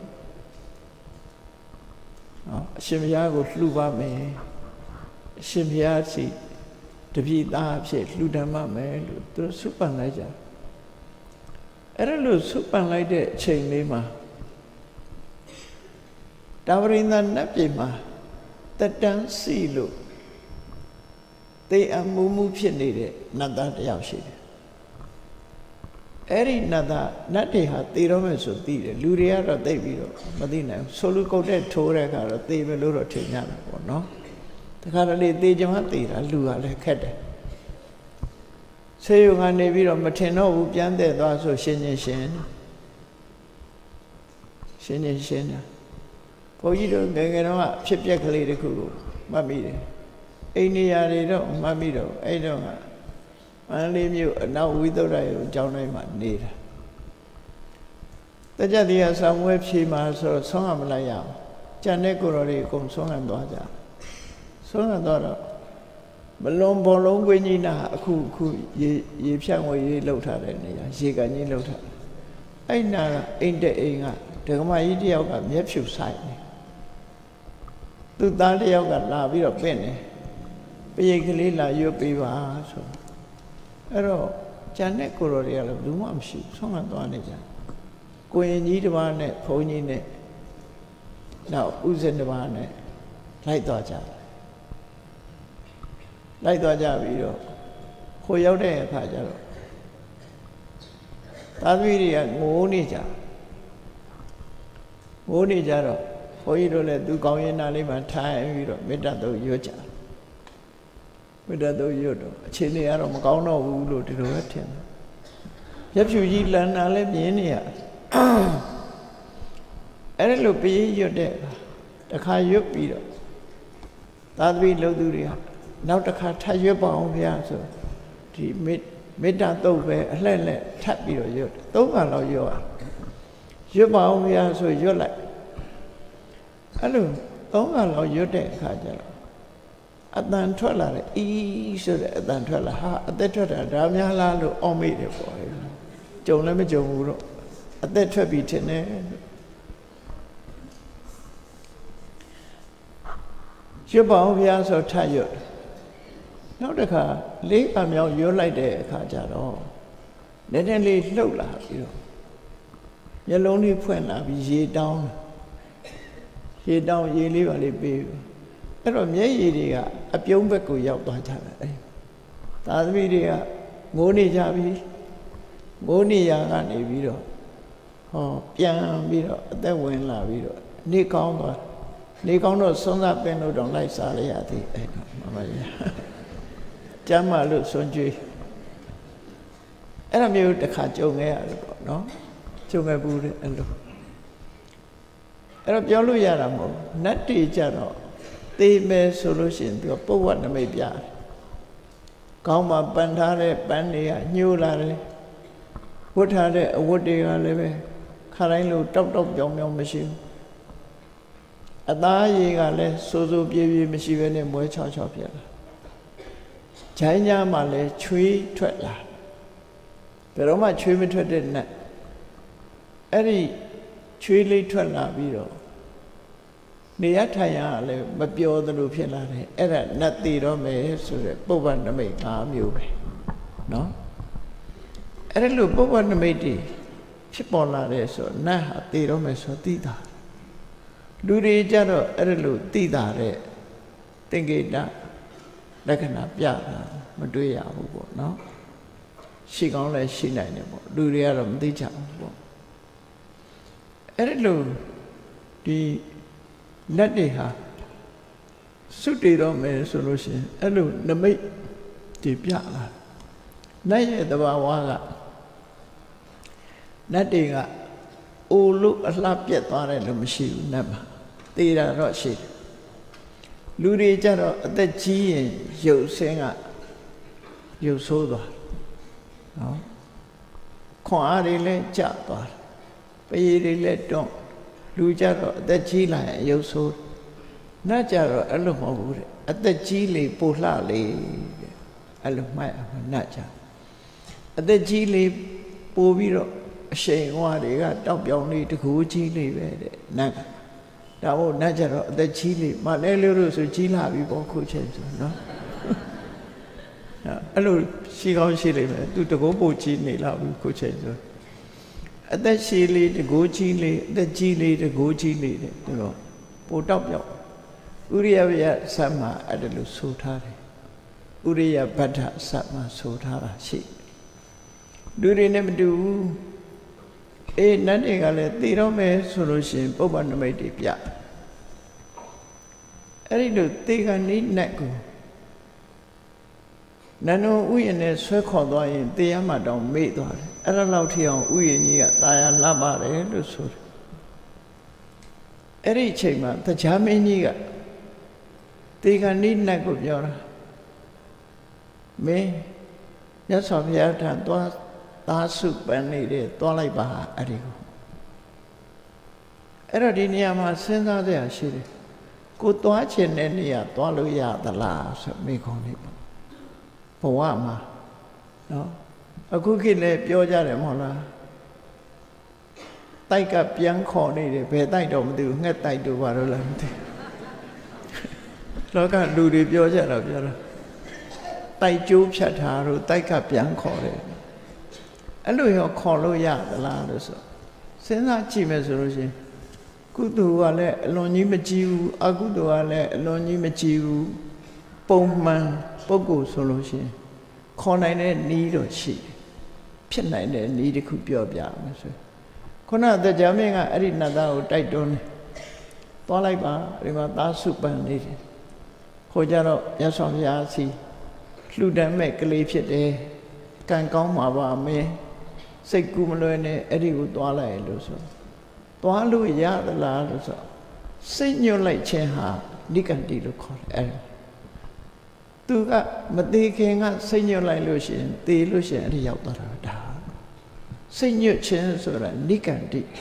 နော်အရှင်ဘုရားကိုလှူပါမယ်အရှင်ဘုရားစီတပည့်သားအဖြစ်လှူဒန်းပါမယ်လို့သူတို့စုပန်လိုက်ကြအဲ့ဒါလို့စုပန်လိုက်တဲ့အချိန်လေးမှာတာဝရိန္ဒနတ်ပြည်မှာတက်တန်းစီလို့တေအမှုမှုဖြစ်နေတဲ့နတ်သားတစ်ယောက်ရှိတယ်အဲ့ဒီနတ်သားနတ်တွေဟာသေတော့မယ်ဆိုသိတယ်လူတွေကတော့သိပြီးတော့မသိနိုင်ဘူးဆိုလူကုတ်တဲ့ထိုးတဲ့အခါတော့သေမယ်လို့တော့ထင်ကြတာပေါ့နော်တခါတလေသေချင်မှသေတာလူကလည်းခက်တယ်ဆေးရုံကနေပြီးတော့မထင်တော့ဘူးပြန်တဲ့သွားဆိုရှင်းချင်းရှင်းရှင်းချင်းရှင်းတာဘုန်းကြီးတို့ငယ်ငယ်တော့ဖြစ်ပျက်ကလေးတစ်ခုကိုမှတ်မိတယ်အိန္ဒိယတွေတော့မှတ်မိတော့အဲ့တော့ကမန္တလေးမြို့အနောက်ဝိသုဒ္ဓရေကိုကျောင်းတိုင်းမှာနေတာတကြတရားဆောင်ဝဲဖြေမှာဆိုတော့ဆုံးရမလိုက်ရအောင်ကြံတဲ့ကိုယ်တော်တွေအကုန်ဆုံးရသွားကြဆုံးရသွားတော့မလွန်ဘောလုံးကွင်းကြီးနာအခုအခုရေရေဖြန့်ဝေးရေလှုပ်ထားတဲ့နေရာရေကန်ကြီးလှုပ်ထားအဲ့နာကအိမ်တဲ့အိမ်ကဒကမကြီးတယောက်ကမျက်ဖြူဆိုင်နေသူ့သားတယောက်ကလာပြီးတော့ပင့်နေပရိတ်ကလေးလာရွတ်ပေးပါဆိုအဲ့တော့ကျန်တဲ့ကိုယ်တော်တွေကလည်းဘူးမှမရှိဘူးဆုံးမသွားနေကြကိုရင်ကြီးတစ်ပါးနဲ့ဘုန်းကြီးနဲ့နောက်ဥစဉ်တစ်ပါးနဲ့လိုက်သွားကြလိုက်သွားကြပြီးတော့ဟိုရောက်တဲ့အခါကျတော့သာသမီတွေကငိုးနေကြငိုးနေကြတော့ဘုန်းကြီးတို့လည်းသူကောင်းရင်နာလေးမှထိုင်ပြီးတော့မေတ္တာတို့ရွတ်ကြမေတ္တာတို့ရွတ်တော့အခြေအနေကတော့မကောင်းတော့ဘူးလို့ဒီလိုပဲထင်တယ်ရက်ဖြူကြီးလန်နာလည်းမြင်နေရအဲ့ဒါလို့ပြေးရွတ်တဲ့တခါရွတ်ပြီးတော့သာသမီလှုပ်သူတွေကနောက်တစ်ခါထပ်ရွတ်ပါအောင်ဗျာဆိုဒီမေတ္တာတုတ်ပဲအလှည့်လက်ထပ်ပြီးတော့ရွတ်သုံးခါလောက်ရွတ်ရွတ်ပါအောင်ဗျာဆိုရွတ်လိုက်အဲ့လိုသုံးခါလောက်ရွတ်တဲ့အခါကျတော့အတန်ထွက်လာတယ်အီးဆိုတဲ့အတန်ထွက်လာဟာအသက်ထွက်တာဒါများလားလို့အော်မေ့တယ်ပေါ့ကြုံလည်းမကြုံဘူးတော့အသက်ထွက်ပြီးထင်တယ်ရွတ်ပါအောင်ဗျာဆိုထရွတ်နောက်တစ်ခါလေးခါမြောက်ရွတ်လိုက်တဲ့အခါကျတော့နည်းနည်းလေးလှုပ်လာပြီးတော့မျက်လုံးလေးဖွင့်လာပြီးရေတောင်းရေတောင်းရေလေးပါလေးပေးအဲ့တော့မျက်ရည်တွေကအပြုံးဘက်ကိုရောက်သွားကြတယ်အဲ့သာသမီတွေကငိုးနေကြပြီငိုးနေရကနေပြီးတော့ဟောပြန်ပြီးတော့အသက်ဝင်လာပြီးတော့နေကောင်းသွားနေကောင်းတော့စွန်းစားပင်လို့တော့လိုက်စားလိုက်ရသည်အဲ့တော့မမရကျမ်းမာလို့စွန့်ကြွေးအဲ့လိုမျိုးတစ်ခါကြုံခဲ့ရတယ်ပေါ့နော်ကြုံခဲ့ဘူးတဲ့အဲ့လိုအဲ့တော့ပြောလို့ရတာမဟုတ်နတ်တွေကြတော့သေမယ်ဆိုလို့ရှိရင်သူကပုဗ္ဗနမိတ်ပြတယ်ကောင်းမှပန်ထားတဲ့ပန်းတွေကညှိုးလာတယ်ဝတ်ထားတဲ့အဝတ်တွေကလည်းပဲခါတိုင်းလိုတောက်တောက်ပြောင်ပြောင်မရှိဘူးအသားရည်ကလည်းစိုးစိုးပြေးပြေးမရှိဘဲနဲ့မွဲချောချောဖြစ်လာဂျိုင်းကြားမှာလည်းချွေးထွက်လာဘယ်တော့မှချွေးမထွက်တဲ့နတ်အဲ့ဒီချွေးလေးထွက်လာပြီးတော့နေရထိုင်ရလည်းမပြောသလိုဖြစ်လာတယ်အဲ့ဒါနတ်တည်တော့မယ်ဆိုတဲ့ပုဗ္ဗနမိတ်၅မျိုးပဲเนาะအဲ့ဒါလို့ပုဗ္ဗနမိတ်တွေဖြစ်ပေါ်လာတဲ့ဆိုနတ်ဟာတည်တော့မယ်ဆိုသိတာလူတွေကြတော့အဲ့ဒါလို့သိတာတဲ့သင်္ကေတလက္ခဏာပြတာမတွေ့ရဘူးပေါ့เนาะရှိကောင်းလည်းရှိနိုင်တယ်ပေါ့လူတွေကတော့မသိကြဘူးပေါ့အဲ့ဒါလို့ဒီလက်တွေဟာစွတ်တည်တော့မယ်ဆိုလို့ရှိရင်အဲ့လိုနမိတ်တွေပြလာနတ်ရဲ့တဘာဝကနတ်တွေကအိုလို့အလှပြက်သွားတယ်လို့မရှိဘူးနတ်မှာတေးတာတော့ရှိတယ်လူတွေကြတော့အသက်ကြီးရင်ရုပ်ဆင်းကရုပ်ဆိုးသွားနော်ခွန်အားတွေလည်းကျသွားပရေတွေလည်းတွန့်လူကြတော့အသက်ကြီးလာရင်ရုပ်ဆိုးနတ်ကြတော့အဲ့လိုမဟုတ်ဘူးတဲ့အသက်ကြီးလေပိုလှလေတဲ့အဲ့လိုမှတ်အောင်နတ်ကြအသက်ကြီးလေပိုပြီးတော့အရှိန်ဝါတွေကတောက်ပြောင်လေးတကူကြီးလေးပဲတဲ့နတ်ဒါမို့နတ်ကြတော့အသက်ကြီးလေးမလဲလို့လို့ဆိုကြီးလာပြီပေါ့ခုချိန်ဆိုနော်အဲ့လိုရှိကောင်းရှိလိမ့်မယ်သူတကူပိုကြီးနေလာပြီခုချိန်ဆိုအသက်ရှည်လေးတကူကြီးလေးအသက်ကြီးလေးတကူကြီးလေးတဲ့ဒီတော့ပိုတောက်ပြောက်ဥရိယဝယဆတ်မှာအဲ့ဒါလို့ဆိုထားတယ်ဥရိယဗတ္ထဆတ်မှာဆိုထားတာရှိလူတွေနဲ့မတူဘူးအေးနတ်တွေကလည်းသိတော့မယ်ဆိုလို့ရှိရင်ပုဗ္ဗနမိတ်တွေပြအဲ့ဒီလိုသေခဏိနတ်ကိုနန္ဒဥယျာဉ်နဲ့ဆွဲခေါ်သွားရင်တရားမှတောင်မေ့သွားတယ်အဲ့ဒါလောက်ထိအောင်ဥယျာဉ်ကြီးကตายလှပါတယ်လို့ဆိုတယ်အဲ့ဒီအချိန်မှာတရားမင်းကြီးကသေခဏိနတ်ကိုပြောတာမင်းမြတ်စွာဘုရားထံသွားသားစုပန်းနေတယ်သွားလိုက်ပါအဲ့ဒီကိုအဲ့တော့ဒီနေရာမှာစဉ်းစားရရှိတယ်ကိုသွားချင်တဲ့နေရာသွားလို့ရသလားဆိုမိခေါင်းလေးပေါ့ဘဝမှာနော်အခုခေတ်လည်းပြောကြတယ်မဟုတ်လားတိုက်ကပြန်ခေါ်နေတယ်ဘယ်တိုက်တော့မသိဘူးငှက်တိုက်တို့ဘာလို့လဲမသိလောကလူတွေပြောကြတာပြောတာတိုက်ကျိုးဖြတ်ထားတို့တိုက်ကပြန်ခေါ်တယ်အဲ့လိုရောခေါ်လို့ရသလားလို့ဆိုစဉ်းစားကြည့်မယ်ဆိုလို့ရှိရင်ကုသိုလ်ကလည်းအလွန်ကြီးမကြီးဘူးအကုသိုလ်ကလည်းအလွန်ကြီးမကြီးဘူးပုံမှန်ပုဂ္ဂိုလ်ဆိုလို့ရှိရင်ခေါ်နိုင်တဲ့နည်းတော့ရှိတယ်ဖြစ်နိုင်တဲ့နည်းတစ်ခုပြောပြမယ်ဆိုခုနတရားမင်းကအဲ့ဒီနတ်သားကိုတိုက်တွန်းတယ်သွားလိုက်ပါဒီမှာသားစုပန်နေတယ်ခေါ်ကြတော့ရသော်ဘုရားစီလှူဒန်းမဲ့ကလေးဖြစ်တယ်ကံကောင်းမှာပါမင်းစိတ်ကူးမလွယ်နဲ့အဲ့ဒီကိုသွားလိုက်လို့ဆိုသွားလို့ရသလားလို့ဆိုစိတ်ညွတ်လိုက်ခြင်းဟာနိကန္တိလို့ခေါ်တယ်အဲ့သူကမသေးခင်ကစိတ်ညွတ်လိုက်လို့ရှိရင်သေလို့ရှိရင်အဲ့ဒီရောက်သွားတာဒါစိတ်ညွတ်ခြင်းဆိုတာနိကန္တိ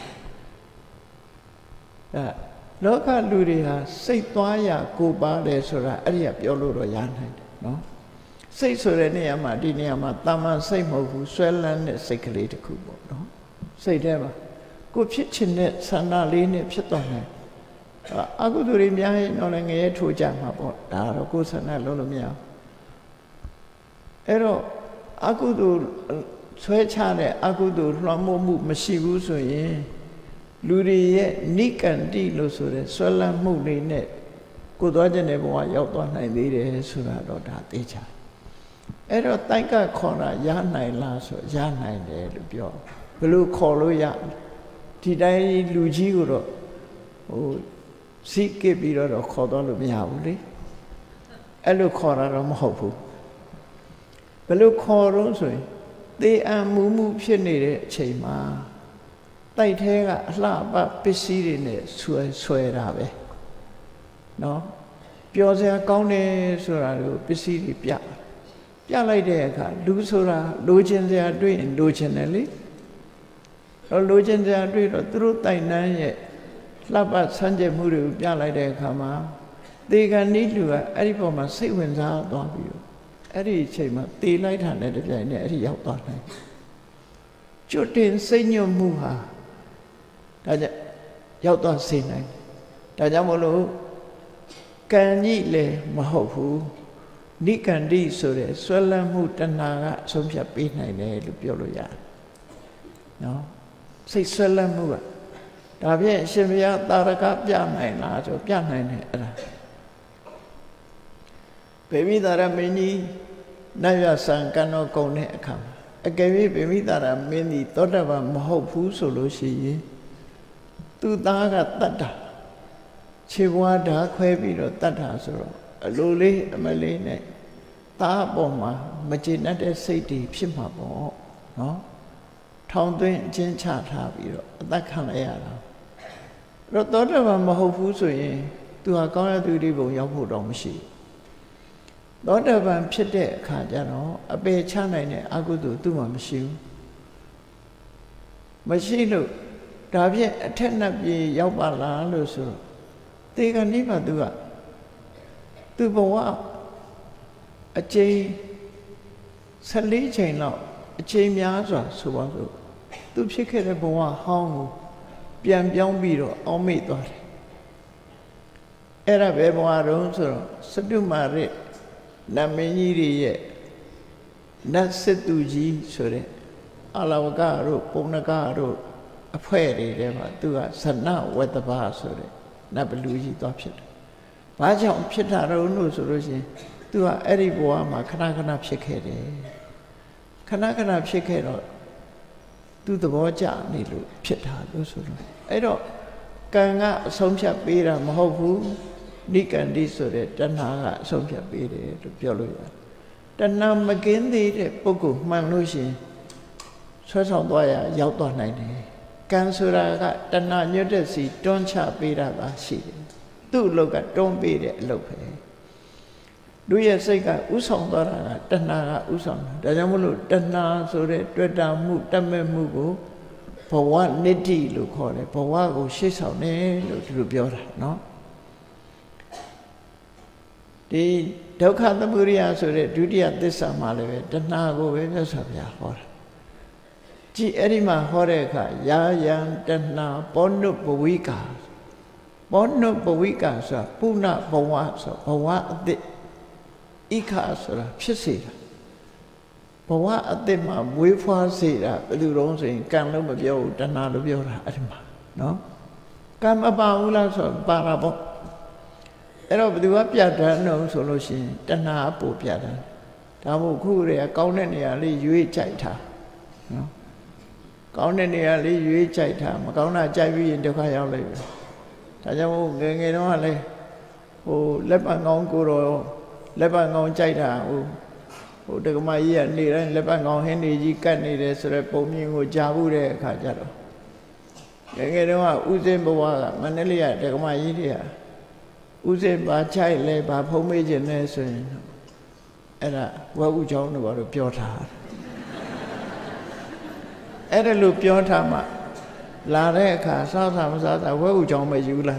အဲလောကလူတွေဟာစိတ်သွားရကိုပါတယ်ဆိုတာအဲ့ဒီကပြောလို့တော့ရနိုင်တယ်နော်စိတ်ဆိုတဲ့နေရာမှာဒီနေရာမှာတာမန်စိတ်မဟုတ်ဘူးဆွဲလန်းတဲ့စိတ်ကလေးတစ်ခုပေါ့နော်စိတ်ထဲမှာကိုဖြစ်ချင်တဲ့ဆန္ဒလေးနဲ့ဖြစ်သွားတယ်အကုသိုလ်တွေများရင်တော့လည်းငရဲထိုးကြမှာပေါ့ဒါတော့ကိုယ်ဆန္ဒလုံးလို့မရဘူးအဲ့တော့အကုသိုလ်ဆွဲချတဲ့အကုသိုလ်လွှမ်းမိုးမှုမရှိဘူးဆိုရင်လူတွေရဲ့နိကန္တိလို့ဆိုတဲ့ဆွဲလန်းမှုလေးနဲ့ကိုယ်သွားခြင်းတဲ့ဘဝရောက်သွားနိုင်သေးတယ်ဆိုတာတော့ဒါသိချာအဲ့တော့တိုက်ကခေါ်တာရနိုင်လားဆိုရနိုင်တယ်လို့ပြောဘယ်လိုခေါ်လို့ရဒီတိုင်းလူကြီးကိုတော့ဟိုစီကစ်ပြီးတော့ခေါ်တော့လို့မရဘူးလေအဲ့လိုခေါ်တာတော့မဟုတ်ဘူးဘယ်လိုခေါ်တော့ဆိုရင်သေအံမှုမှုဖြစ်နေတဲ့အချိန်မှာတိုက်ထဲကအလှပပစ္စည်းတွေနဲ့ဆွဲဆွဲတာပဲနော်ပျော်စရာကောင်းတယ်ဆိုတာကိုပစ္စည်းတွေပြပြလိုက်တဲ့အခါလူဆိုတာလိုချင်စရာတွေ့ရင်လိုချင်တယ်လေတော့လိုချင်စရာတွေ့တော့သူတို့တိုက်နှန်းရဲ့လှပဆန်းကျက်မှုတွေကိုပြလိုက်တဲ့အခါမှာသေကံဤလူကအဲ့ဒီပုံမှာစိတ်ဝင်စားသွားပြီးတော့အဲ့ဒီအချိန်မှာသေလိုက်တာနဲ့တပြိုင်နက်အဲ့ဒီရောက်သွားနိုင်ကျွတ်တင်စိတ်ညွတ်မှုဟာဒါကြောင့်ရောက်သွားစေနိုင်ဒါကြောင့်မလို့ကံကြီးလည်းမဟုတ်ဘူးနိကန္တိဆိုတဲ့ဆွဲလန်းမှုတဏှာကအဆုံးဖြတ်ပေးနိုင်တယ်လို့ပြောလို့ရတယ်နော်စိတ်ဆွဲလန်းမှုကဒါဖြင့်အရှင်ဘုရားတာရကပြနိုင်လားဆိုပြနိုင်တယ်အဲ့ဒါဗေမိသာရမင်းကြီးနတ်ရဆံကံတော်ကုံတဲ့အခါမှာအကယ်၍ဗေမိသာရမင်းကြီးသောတပန်မဟုတ်ဘူးဆိုလို့ရှိရင်သူ့သားကတတ်တာခြေဘွားဓာခွဲပြီးတော့တတ်တာဆိုတော့အလိုလေးအမလေးနဲ့သားအပေါ်မှာမကျေနပ်တဲ့စိတ်တွေဖြစ်မှာပေါ့နော်ထောင်သွင်းအချင်းချထားပြီးတော့အသက်ခံလိုက်ရတာတော့သောတပန်မဟုတ်ဘူးဆိုရင်သူဟာကောင်းရသူဒီဘုံရောက်ဖို့တော့မရှိဘူးသောတပန်ဖြစ်တဲ့အခါကျတော့အပေချနိုင်တဲ့အကုသိုလ်သူ့မှာမရှိဘူးမရှိလို့ဒါဖြင့်အထက်နှစ်ပြေရောက်ပါလားလို့ဆိုတော့တေကနိဗ္ဗာန်သူကသူ့ဘဝအချိန်ဆယ်လေးချိန်လောက်အချိန်များစွာဆိုပါစို့သူဖြစ်ခဲ့တဲ့ဘဝဟောင်းကိုပြန်ပြောင်းပြီးတော့အောက်မေ့သွားတယ်အဲ့ဒါပဲဘဝတုံးဆိုတော့စတုမာရနတ်မင်းကြီးတွေရဲ့နတ်စစ်သူကြီးဆိုတဲ့အလဝကတို့ပုံနကတို့အဖွဲ့တွေထဲမှာသူကဇနဝတ္တဗဆိုတဲ့နတ်ဘလူကြီးသွားဖြစ်တယ်။ဘာကြောင့်ဖြစ်တာတော့လို့ဆိုလို့ရှိရင်သူကအဲ့ဒီဘဝမှာခဏခဏဖြစ်ခဲ့တယ်။ခဏခဏဖြစ်ခဲ့တော့သူသဘောကျနေလို့ဖြစ်တာလို့ဆိုတော့အဲ့တော့ကံကအဆုံးဖြတ်ပေးတာမဟုတ်ဘူးနိကန္တိဆိုတဲ့တဏှာကအဆုံးဖြတ်ပေးတယ်လို့ပြောလို့ရတယ်။တဏှာမကင်းသေးတဲ့ပုဂ္ဂိုလ်မှန်လို့ရှိရင်ဆွဲဆောင်သွားရရောက်သွားနိုင်တယ်။ကံဆိုတာကတဏှာညွတ်တဲ့စီတွန်းချပေးတာသာရှိတယ်။သူ့အလုပ်ကတွန်းပေးတဲ့အလုပ်ပဲ။လူရဲ့စိတ်ကဥဆောင်သွားတာကတဏှာကဥဆောင်တာ။ဒါကြောင့်မလို့တဏှာဆိုတဲ့တွေ့တာမှုတတ်မဲ့မှုကိုဘဝနိတ္တိလို့ခေါ်တယ်။ဘဝကိုရှေ့ဆောင်တယ်လို့သူတို့ပြောတာနော်။ဒီဒုက္ခသမုဒယဆိုတဲ့ဒုတိယသစ္စာမှာလည်းပဲတဏှာကိုပဲမြတ်စွာဘုရားဟောတာကြည်အဲ့ဒီမှာဟောတဲ့အခါယာယံတဏှာပောနုပဝိကာပောနုပဝိကာဆိုတာပုဏ္ဏဘဝဆိုဘဝအသစ်ဣခဆိုတာဖြစ်စေတာဘဝအသစ်မှာမွေးဖွားစေတာဘယ်သူတုံးဆိုရင်ကံလို့မပြောဘူးတဏှာလို့ပြောတာအဲ့ဒီမှာနော်ကံမပါဘူးလားဆိုပါတာပေါ့အဲ့တော့ဘယ်သူကပြတ်တန်းတော့ဆိုလို့ရှိရင်တဏှာပို့ပြတ်တန်းဒါမို့ခုတည်းကကောင်းတဲ့နေရာလေးရွေးကြိုက်တာနော်ကောင်းတဲ့နေရာလေးရွေးကြိုက်တာမကောင်းတာကြိုက်ပြီးရင်ဒုက္ခရောက်လိုက်ပြီဒါကြောင့်မို့ငယ်ငယ်တုန်းကလည်းဟိုလက်ပံကောင်းကိုတော့လက်ပံကောင်းကြိုက်တာဟိုဟိုတက္ကမကြီးကနေတိုင်းလက်ပံကောင်းဟင်းနေကြီးကတ်နေတယ်ဆိုတော့ပုံမြင်ကိုကြားဘူးတဲ့အခါကျတော့ငယ်ငယ်တုန်းကဥစဉ်ဘဝကမန္တလေးကတက္ကမကြီးတွေကဥစဉ်ပါချိုက်လဲပါဖုံးမေးခြင်းလဲဆိုရင်အဲ့ဒါဝက်ဥချောင်းတို့ဘာလို့ပြောထားအဲ့ဒါလို့ပြောထားမှလာတဲ့အခါစားစားမစားစားဝက်ဥချောင်းပဲယူလာ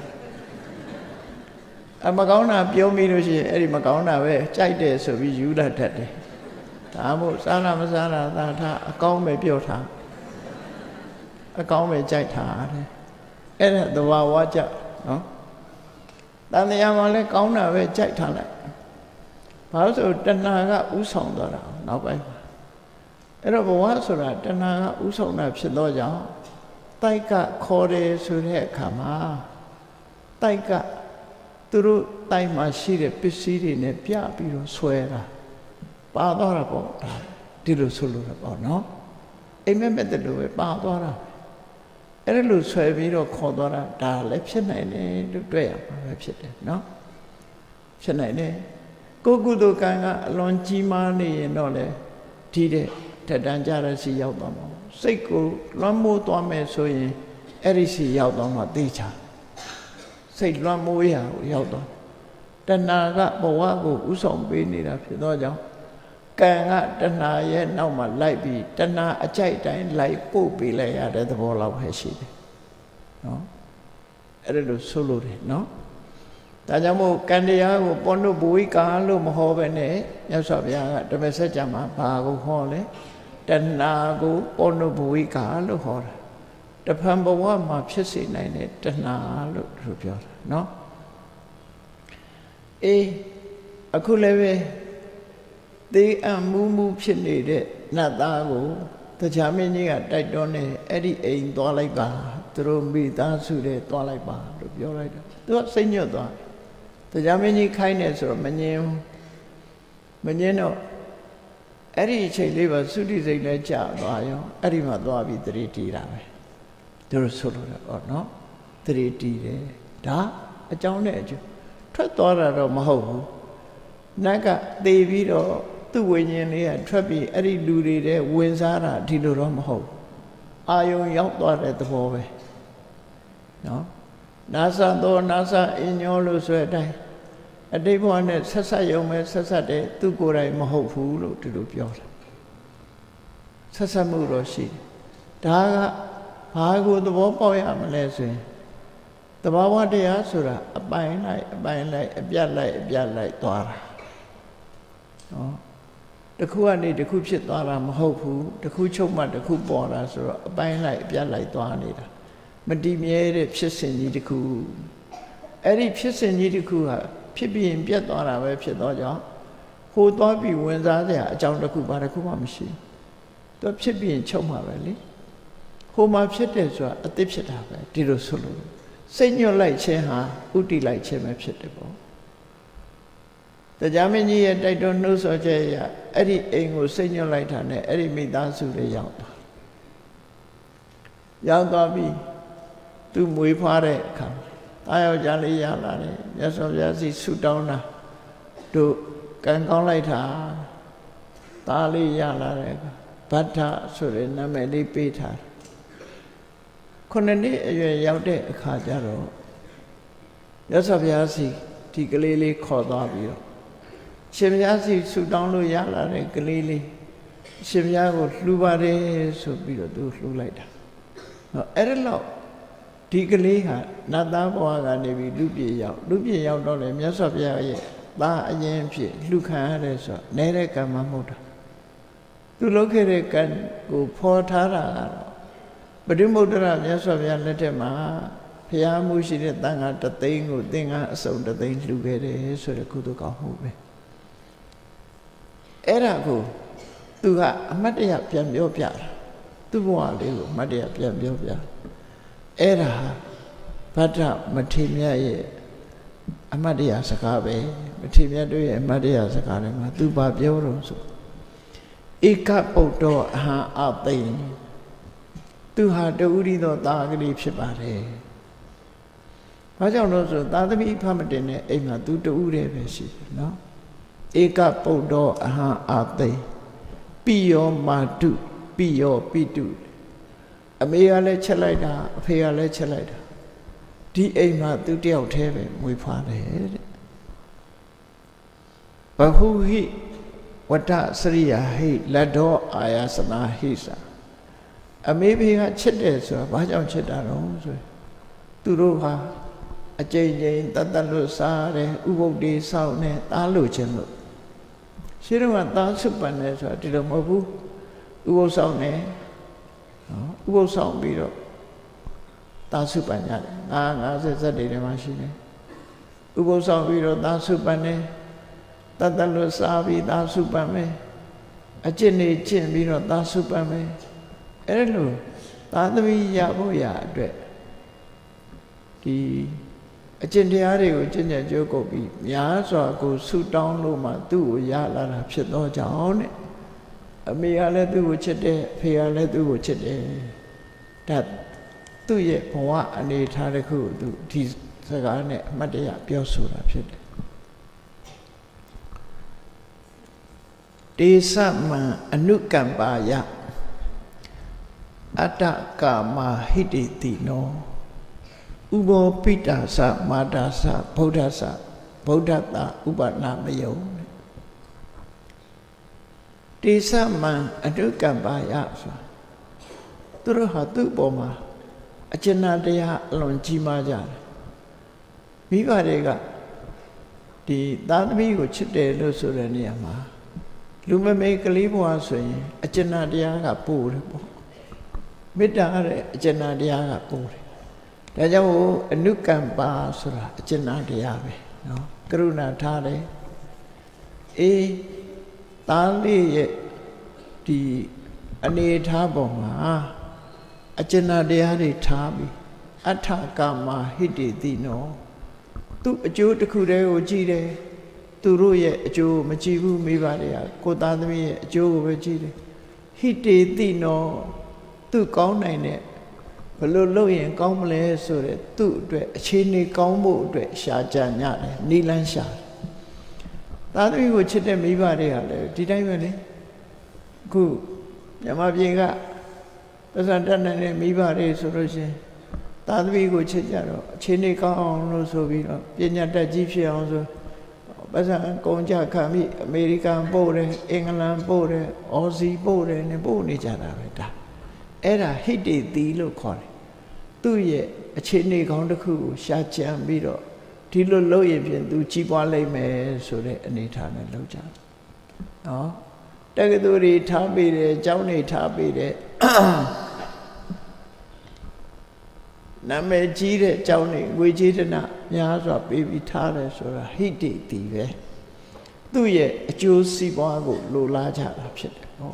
အမကောင်းတာပြောမိလို့ရှိရင်အဲ့ဒီမကောင်းတာပဲကြိုက်တယ်ဆိုပြီးယူလာတတ်တယ်ဒါမို့စားလာမစားလာသာထားအကောင်းပဲပြောထားအကောင်းပဲကြိုက်ထားတယ်အဲ့ဒါသဘာဝကြနော်တန်တရားမှာလည်းကောင်းတာပဲကြိုက်ထားလိုက်ဘာလို့ဆိုတဏှာကဥဆောင်သွားတာနောက်ပိုင်းမှာအဲ့တော့ဘဝဆိုတာတဏှာကဥဆောင်တာဖြစ်တော့ကြောင့်တိုက်ကခေါ်တယ်ဆိုတဲ့အခါမှာတိုက်ကသူတို့တိုက်မှာရှိတဲ့ပစ္စည်းတွေနဲ့ပြပြီးတော့ဆွဲတာပါသွားတာပေါ့ဒါဒီလိုဆိုလို့တော့ပေါ့နော်အိမ်မက်မဲ့တဲ့လိုပဲပါသွားတာအဲ့ဒါလို့ဆွဲပြီးတော့ခေါ်သွားတာဒါလည်းဖြစ်နိုင်တယ်လို့တွေ့ရမှာပဲဖြစ်တယ်နော်ဖြစ်နိုင်တယ်ကိုကုသိုလ်ကံကအလွန်ကြီးမားနေရင်တော့လေဒီတဲ့တက်တန်းကြရစီရောက်သွားမှာစိတ်ကိုလွှမ်းမိုးသွားမယ်ဆိုရင်အဲ့ဒီစီရောက်သွားမှာသိချာစိတ်လွှမ်းမိုးရကိုရောက်သွားတဏှာကဘဝကိုဥဆောင်ပေးနေတာဖြစ်သောကြောင့်ကံကတဏှာရဲ့နောက်မှာလိုက်ပြီးတဏှာအကြိုက်တိုင်းလိုက်ပို့ပေးလိုက်ရတဲ့သဘောလောက်ပဲရှိတယ်နော်အဲ့ဒါလို့ဆိုလို့တယ်နော်ဒါကြောင့်မို့ကံတရားကိုပောနုဘဝိကာလို့မဟောပဲနဲ့မြတ်စွာဘုရားကဓမ္မစကြာမှာဘာကိုဟောလဲတဏှာကိုပောနုဘဝိကာလို့ဟောတာတဖန်ဘဝမှာဖြစ်စေနိုင်တဲ့တဏှာလို့သူပြောတာနော်အေးအခုလည်းပဲသေအံမူးမူးဖြစ်နေတဲ့နတ်သားကိုတရားမင်းကြီးကတိုက်တွန်းနေအဲ့ဒီအိမ်သွားလိုက်ပါသူတို့မိသားစုတွေသွားလိုက်ပါလို့ပြောလိုက်တာသူကစိတ်ညွတ်သွားတရားမင်းကြီးခိုင်းနေဆိုတော့မငြင်းမငြင်းတော့အဲ့ဒီအချိန်လေးပါသုတိစိတ်လည်းကြာသွားရောအဲ့ဒီမှာသွားပြီးတတိတီးတာပဲသူတို့ဆိုလို့တော့ဩနော်တတိတီးတယ်ဒါအကြောင်းနဲ့အကျိုးထွက်သွားတာတော့မဟုတ်ဘူးနတ်ကသေပြီးတော့သူ့ဝိညာဉ်လေးကထွက်ပြီးအဲ့ဒီလူတွေတဲ့ဝင်စားတာဒီလိုတော့မဟုတ်အာယုံရောက်သွားတဲ့သဘောပဲနော်နာသသောနာသအညောလို့ဆိုတဲ့အတိုင်းအတိတ်ဘဝနဲ့ဆက်ဆက်ရုံပဲဆက်ဆက်တယ်သူကိုယ်တိုင်မဟုတ်ဘူးလို့ဒီလိုပြောတာဆက်ဆက်မှုတော့ရှိတယ်ဒါကဘာကိုသဘောပေါက်ရမလဲဆိုရင်သဘာဝတရားဆိုတာအပိုင်လိုက်အပိုင်လိုက်အပြတ်လိုက်အပြတ်လိုက်သွားတာနော်တခုကနေတခုဖြစ်သွားတာမဟုတ်ဘူးတခုချုပ်မှတခုပေါ်တာဆိုတော့အပိုင်လိုက်အပြတ်လိုက်သွားနေတာမတည်မြဲတဲ့ဖြစ်စဉ်ကြီးတခုအဲ့ဒီဖြစ်စဉ်ကြီးတခုဟာဖြစ်ပြီးရင်ပြတ်သွားတာပဲဖြစ်တော့ကြောင့်ဟိုသွားပြီးဝင်စားစရာအကြောင်းတခုဘာတခုမှမရှိဘူးသူဖြစ်ပြီးရင်ချုပ်မှာပဲလေဟိုမှာဖြစ်တယ်ဆိုတာအသစ်ဖြစ်တာပဲဒီလိုဆိုလို့စိတ်ညွတ်လိုက်ခြင်းဟာဥတည်လိုက်ခြင်းပဲဖြစ်တယ်ပေါ့တရားမင်းကြီးရဲ့တိုက်တွန်းနှိုးဆော်ချက်အရအဲ့ဒီအိမ်ကိုစိတ်ညွတ်လိုက်တာနဲ့အဲ့ဒီမိသားစုတွေရောက်သွားရောက်သွားပြီးသူမွေးဖွားတဲ့အခါတာယောက်ျားလေးရလာတယ်မြတ်စွာဘုရားစီဆုတောင်းတာတို့ကံကောင်းလိုက်တာသားလေးရလာတဲ့အခါဗတ္ထဆိုတဲ့နာမည်လေးပေးထားတယ်ခုနှစ်နှစ်အရွယ်ရောက်တဲ့အခါကျတော့မြတ်စွာဘုရားစီဒီကလေးလေးခေါ်သွားပြီးတော့ရှင်ဘုရားစီဆူတောင်းလို့ရလာတဲ့ကလေးလေးရှင်ဘုရားကိုလှူပါတယ်ဆိုပြီးတော့သူလှူလိုက်တာ။နော်အဲ့ဒါလောက်ဒီကလေးဟာနတ်သားဘဝကနေပြီးလူပြေရောက်လူပြေရောက်တော့လေမြတ်စွာဘုရားရဲ့သားအရင်ဖြစ်လှူခံရတယ်ဆိုတော့နဲတဲ့ကံမမဟုတ်တာ။သူလုပ်ခဲ့တဲ့ကံကိုဖော်ထားတာကတော့ပဋိမုဒ္ဒရာမြတ်စွာဘုရားလက်ထက်မှာဘုရားမှုရှိတဲ့တန်ခါတသိန်းကိုသင်္ကန်းအစုံတသိန်းလှူခဲ့တယ်ဆိုတဲ့ကုသိုလ်ကောင်းမှုပဲအဲ့ဒါကိုသူကအမတ်တရပြန်ပြောပြတာသူ့ဘဝလေးကိုအမတ်တရပြန်ပြောပြအဲ့ဒါဗတ္တမထေမြတ်ရဲ့အမတ်တရစကားပဲမထေမြတ်တို့ရဲ့အမတ်တရစကားတွေမှာသူဘာပြောတော့ဆိုဧကပုတ္တောအဟံအသိဉ္သူဟာတူရီသောသားကလေးဖြစ်ပါတယ်။ဘာကြောင့်လို့ဆိုသာသမီဖမတင်တဲ့အိမ်မှာသူတူတည်းပဲရှိတယ်နော်။ဧကပုတ္တောအဟံအသိပိယောမာတုပိယောပိတုအမေကလည်းချက်လိုက်တာအဖေကလည်းချက်လိုက်တာဒီအိမ်မှာသူတယောက်တည်းပဲမွေးဖွားတယ်တဲ့။ဘဟုဟိဝတ္တစရိယာဟိလတ္တောအာယသနာဟိစာအမေဖေကချစ်တယ်ဆိုတာဘာကြောင့်ချစ်တာတော့ဆိုသူတို့ဟာအကြိမ်ကြိမ်တတ်တတ်လို့စားတယ်ဥပုပ်တွေစောင့်နေသားလို့ခြင်းလို့ရှိတော့ကသားစုပန်တယ်ဆိုတာဒီလိုမဟုတ်ဘူးဥပုပ်စောင့်နေနော်ဥပုပ်စောင့်ပြီးတော့သားစုပန်ကြတယ်ငါငါဆက်ဆက်တွေထဲမှာရှိတယ်ဥပုပ်စောင့်ပြီးတော့သားစုပန်တယ်တတ်တတ်လို့စားပြီးသားစုပန်မယ်အကျင့်နေကျင့်ပြီးတော့သားစုပန်မယ်အဲ့လိုသာသမီရဖို့ရအတွက်ဒီအကျင့်တရားတွေကိုကျင့်ကြံကြိုးကုပ်ပြီးများစွာကိုဆုတောင်းလို့မှသူ့ကိုရလာတာဖြစ်သောကြောင့်တဲ့အမေကလည်းသူ့ကိုချစ်တယ်အဖေကလည်းသူ့ကိုချစ်တယ်ဒါသသူ့ရဲ့ဘဝအနေထားတစ်ခုကိုသူဒီစကားနဲ့အမှတ်တရပြောဆိုတာဖြစ်တယ်တေသမံအနုကမ္ပါယအတ္တကာမဟိတိတိနောဥဘောပိတာသမာတာသဗုဒ္ဓသဗုဒ္ဓတာဥပနာမယုံတေသမံအနုကမ္ပါယဆိုသူတို့ဟာသူ့ပေါ်မှာအကျဉ်းတရားအလွန်ကြီးမားကြတယ်မိဘတွေကဒီသားသမီးကိုချစ်တယ်လို့ဆိုတဲ့နေရာမှာလူမမေကလေးဘဝဆိုရင်အကျဉ်းတရားကပို့တယ်ပေါ့မေတ္တာတဲ့အကျဉ်းတရားကပို့တယ်ဒါကြောင့်အနုကမ္ပါဆိုတာအကျဉ်းတရားပဲနော်ကရုဏာထားတယ်အေးသားလေးရဲ့ဒီအနေထားပေါ်မှာအကျဉ်းတရားတွေထားပြီးအထကာမဟိတိတိနောသူအကျိုးတစ်ခုတည်းကိုကြည့်တယ်သူတို့ရဲ့အကျိုးမကြည့်ဘူးမိဘတွေကကိုသားသမီးရဲ့အကျိုးကိုပဲကြည့်တယ်ဟိတေတိနောသူကောင်းနိုင်တဲ့ဘလို့လုပ်ရင်ကောင်းမလဲဆိုတဲ့သူ့အတွက်အခြေအနေကောင်းဖို့အတွက်ရှာကြညတယ်နိလန်းရှာသားသမီးကိုချစ်တဲ့မိဘတွေကလည်းဒီတိုင်းပဲလေအခုမြန်မာပြည်ကပဇာတတ်နိုင်တဲ့မိဘတွေဆိုလို့ရှိရင်သားသမီးကိုချစ်ကြတော့အခြေအနေကောင်းအောင်လို့ဆိုပြီးတော့ပညာတတ်ကြီးဖြစ်အောင်ဆိုပဇာကုန်ကြခံပြီးအမေရိကန်ပို့တယ်အင်္ဂလန်ပို့တယ်အော်စီပို့တယ်နဲ့ပို့နေကြတာပဲဒါအဲ့ဒါဟိတေတိလို့ခေါ်တယ်သူ့ရဲ့အခြေအနေကောင်းတစ်ခုကိုရှာကြံပြီးတော့ဒီလိုလုပ်ရင်ဖြင့်သူကြီးပွားလိမ့်မယ်ဆိုတဲ့အနေထားနဲ့လုပ်ကြတယ်နော်တက္ကသိုလ်တွေထားပေးတယ်ကျောင်းတွေထားပေးတယ်နာမည်ကြီးတဲ့ကျောင်းတွေငွေကြေးတနာများစွာပေးပြီးထားတယ်ဆိုတာဟိတေတိပဲသူ့ရဲ့အကျိုးစီးပွားကိုလိုလားကြတာဖြစ်တယ်နော်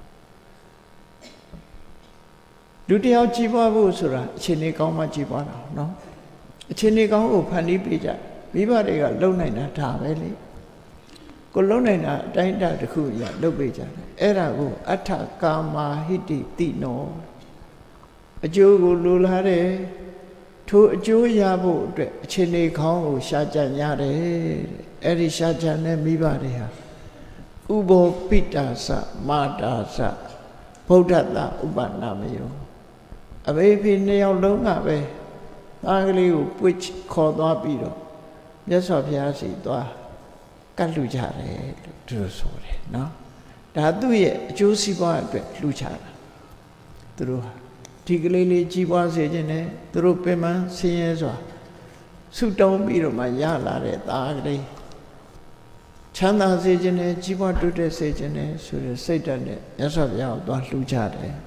လူတယောက်ကြီးပွားဖို့ဆိုတာအခြေအနေကောင်းမှကြီးပွားတာနော်အခြေအနေကောင်းကိုဖန်တီးပေးကြမိဘတွေကလုံနိုင်တာဒါပဲလေကိုလုံနိုင်တာအတိုင်းအတာတစ်ခုရလုပ်ပေးကြတယ်အဲ့ဒါကိုအထကာမဟိတိတိနောအကျိုးကိုလိုလားတယ်ထိုအကျိုးရဖို့အတွက်အခြေအနေကောင်းကိုရှာကြံရတယ်အဲ့ဒီရှာကြံတဲ့မိဘတွေဟာဥဘောပိတာသမာတာသဗုဒ္ဓတာဥပနာမယောအဘေဖေနှစ်ယောက်လုံးကပဲသားကလေးကိုပွေ့ခေါ်သွားပြီးတော့မြတ်စွာဘုရားစီသွားကတ်လှူကြတယ်လို့သူတို့ဆိုတယ်နော်ဒါသူ့ရဲ့အကျိုးစီးပွားအတွက်လှူချတာသူတို့ဟာဒီကလေးလေးကြီးပွားစေခြင်းနဲ့သူတို့ပင်မဆင်းရဲစွာဆုတောင်းပြီးတော့မှရလာတဲ့သားကလေးချမ်းသာစေခြင်းနဲ့ကြီးပွားတိုးတက်စေခြင်းနဲ့ဆိုတဲ့စိတ်ဓာတ်နဲ့မြတ်စွာဘုရားကိုသွားလှူကြတယ်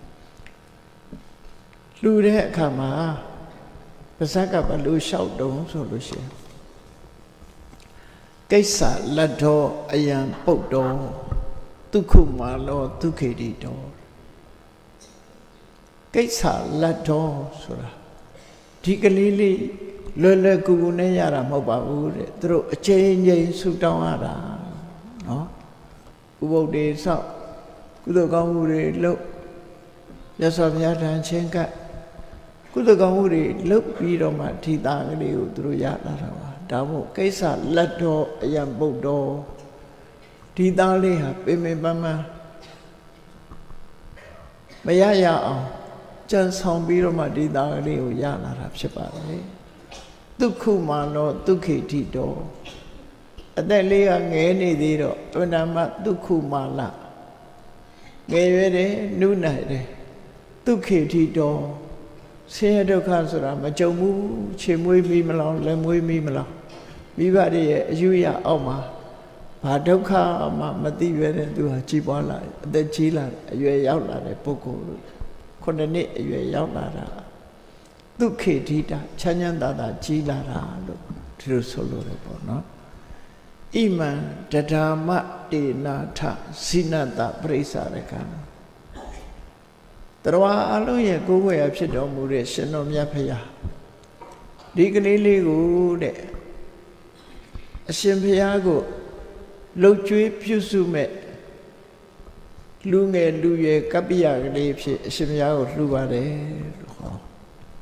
လှူတဲ့အခါမှာပါဇက်ကဘလို့လျှောက်တုံးဆိုလို့ရှိရင်ကိစ္စလတ်တော်အယံပုတ်တော်ဒုက္ခမာလောဒုက္ခေတိတော်ကိစ္စလတ်တော်ဆိုတာဒီကလေးလေးလွယ်လွယ်ကူကူနဲ့ရတာမဟုတ်ပါဘူးတဲ့သူတို့အချိန်ချင်းဆူတောင်းရတာနော်ဥပုပ်တွေဆောက်ကုသိုလ်ကောင်းမှုတွေလုပ်မြတ်စွာဘုရားထံချင်းကပ်ကုသိုလ်ကောင်းမှုတွေလုပ်ပြီးတော့မှဒီသားကလေးကိုသူတို့ရလာတာပါဒါမို့ကိစ္စလက်တော်အယံပုတ်တော်ဒီသားလေးဟာပင်ပင်ပန်းပန်းမရရအောင်ကြံဆောင်ပြီးတော့မှဒီသားကလေးကိုရလာတာဖြစ်ပါတယ်ဒုက္ခမာနောဒုက္ခိတိတော်အသက်လေးကငယ်နေသေးတော့အနမဒုက္ခမာလငယ်ရွယ်တယ်နုနိုင်တယ်ဒုက္ခိတိတော်ဆင်းရဲဒုက္ခဆိုတာမကြုံဘူးခြေမွေးမိမလားလက်မွေးမိမလားမိဘတွေရဲ့အယူရအောက်မှာဘာဒုက္ခမှမသိရတဲ့သူဟာကြီးပွားလာအသက်ကြီးလာအရွယ်ရောက်လာတဲ့ပုဂ္ဂိုလ်ခုနှစ်နှစ်အရွယ်ရောက်လာတာဒုက္ခိတိတာချမ်းချမ်းသာသာကြီးလာတာလို့ဒီလိုဆိုလို့ရပေါ့နော်ဣမံတဒါမတေနာထဇိနတပရိစ္ဆာရကံတရဝအလုံးရဲ့ကိုယ်ွယ်ရဖြစ်တော်မူတဲ့ရှင်တော်မြတ်ဖရာဒီကလေးလေးကိုတဲ့အရှင်ဖရာကိုလှုပ်ကြွေးပြုစုမဲ့လူငယ်လူရွယ်ကပ္ပိယကလေးဖြစ်အရှင်ဖရာကိုလှူပါတယ်လို့ဟော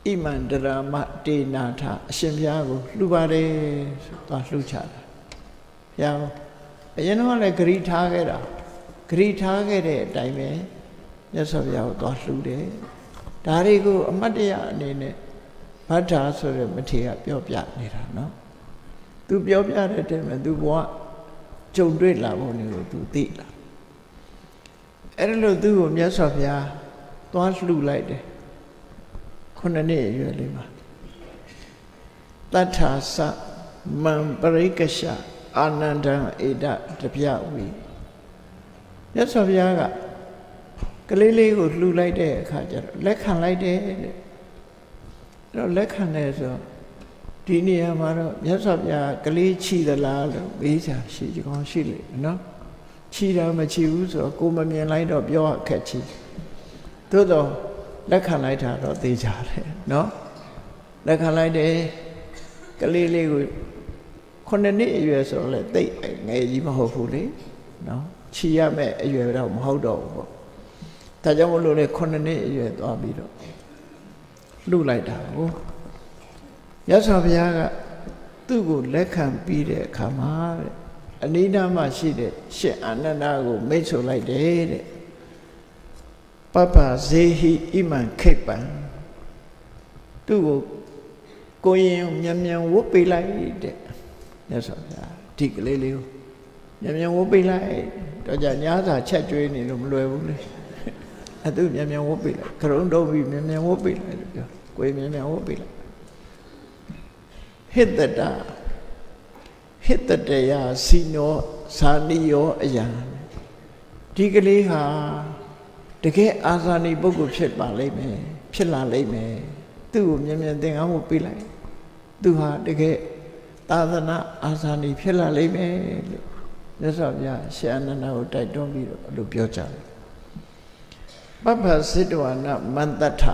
ဣမန္တရာမတေနာထအရှင်ဘုရားကိုလှူပါတယ်ဆိုသွားလှူချတာဘုရားအရင်တော့လည်းဂရိထားခဲ့တာဂရိထားခဲ့တဲ့အတိုင်းပဲမြတ်စွာဘုရားကိုသွားလှူတယ်ဒါတွေကိုအမတ်တရအနေနဲ့ဗဒ္ဓဆိုတဲ့မထေရပြောပြနေတာနော်သူပြောပြတဲ့တည်းမှာသူဘဝကြုံတွေ့လာဖို့မျိုးသူသိလာအဲ့လိုသူ့ကိုမြတ်စွာဘုရားသွားလှူလိုက်တယ်ခုနှစ်နှစ်အရွယ်လေးမှာတတ္ထာသမံပရိကရှအာနန္ဒံဧဒတပြဝီမြတ်စွာဘုရားကကလေးလေးကိုလှူလိုက်တဲ့အခါကျတော့လက်ခံလိုက်တယ်တဲ့အဲ့တော့လက်ခံတယ်ဆိုဒီနေရာမှာတော့မြတ်စွာဘုရားကလေးချီသလားလို့မေးချာရှိကြကောင်းရှိလေနော်ချီတာမချီဘူးဆိုတော့ကိုမမြင်လိုက်တော့ပြောအခက်ချီသို့တော့လက်ခံလိုက်တာတော့သိကြတယ်နော်လက်ခံလိုက်တယ်ကလေးလေးကိုခုနှစ်နှစ်အရွယ်ဆိုတော့လေတိတ်ငယ်ကြီးမဟုတ်ဘူးလေနော်ချီရမဲ့အရွယ်တော့မဟုတ်တော့ဘူးပေါ့ဒါကြောင့်မလို့လေခုနှစ်နှစ်အရွယ်သွားပြီးတော့လှုပ်လိုက်တာကိုမြတ်စွာဘုရားကသူ့ကိုလက်ခံပြီးတဲ့အခါမှာတဲ့အနိဒာမှရှိတဲ့ရှင်အာနန္ဒာကိုမိတ်ဆွလိုက်တယ်တဲ့ပပဇေဟိဣမံခိပံသူ့ကိုကိုရင်မြန်မြန်ဝတ်ပေးလိုက်တဲ့မြတ်စွာဘုရားဒီကလေးလေးကိုမြန်မြန်ဝတ်ပေးလိုက်တော့ကြညာသာချက်ကျွေးနေလို့မလွယ်ဘူးလေအဲ့သူမြန်မြန်ဝတ်ပေးလိုက်ခရုံးတော့ပြီးမြန်မြန်ဝတ်ပေးလိုက်လို့ပြောကိုရင်မြန်မြန်ဝတ်ပေးလိုက်ဟိတတဟိတတယစီနောဇာနိယောအယံဒီကလေးဟာတကယ်အာဇာနည်ပုဂ္ဂိုလ်ဖြစ်ပါလိမ့်မယ်ဖြစ်လာလိမ့်မယ်သူ့ကိုမြန်မြန်သင်္ကန်းဝတ်ပေးလိုက်သူဟာတကယ်သာသနာအာဇာနည်ဖြစ်လာလိမ့်မယ်လို့မြတ်စွာဘုရားရှင်အာနန္ဒာကိုတိုက်တွန်းပြီးတော့အဲ့လိုပြောကြတယ်ပပ္ပစိတဝနာမန္တထာ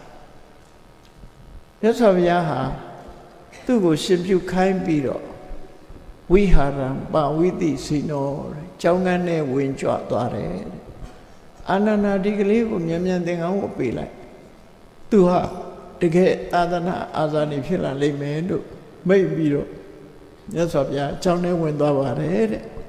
မြတ်စွာဘုရားဟာသူ့ကိုရှင်ပြုခိုင်းပြီးတော့ဝိဟာရံပါဝိတိစီနောကျောင်းကန်းနဲ့ဝင်ကြွသွားတယ်အာနန္ဒာဒီကလေးကိုမြန်မြန်သင်္ကန်းဝတ်ပေးလိုက်သူဟာတကယ်သာသနာအာဇာနည်ဖြစ်လာလိမ့်မယ်လို့မိတ်ပြီးတော့မြတ်စွာဘုရားကျောင်းထဲဝင်သွားပါတယ်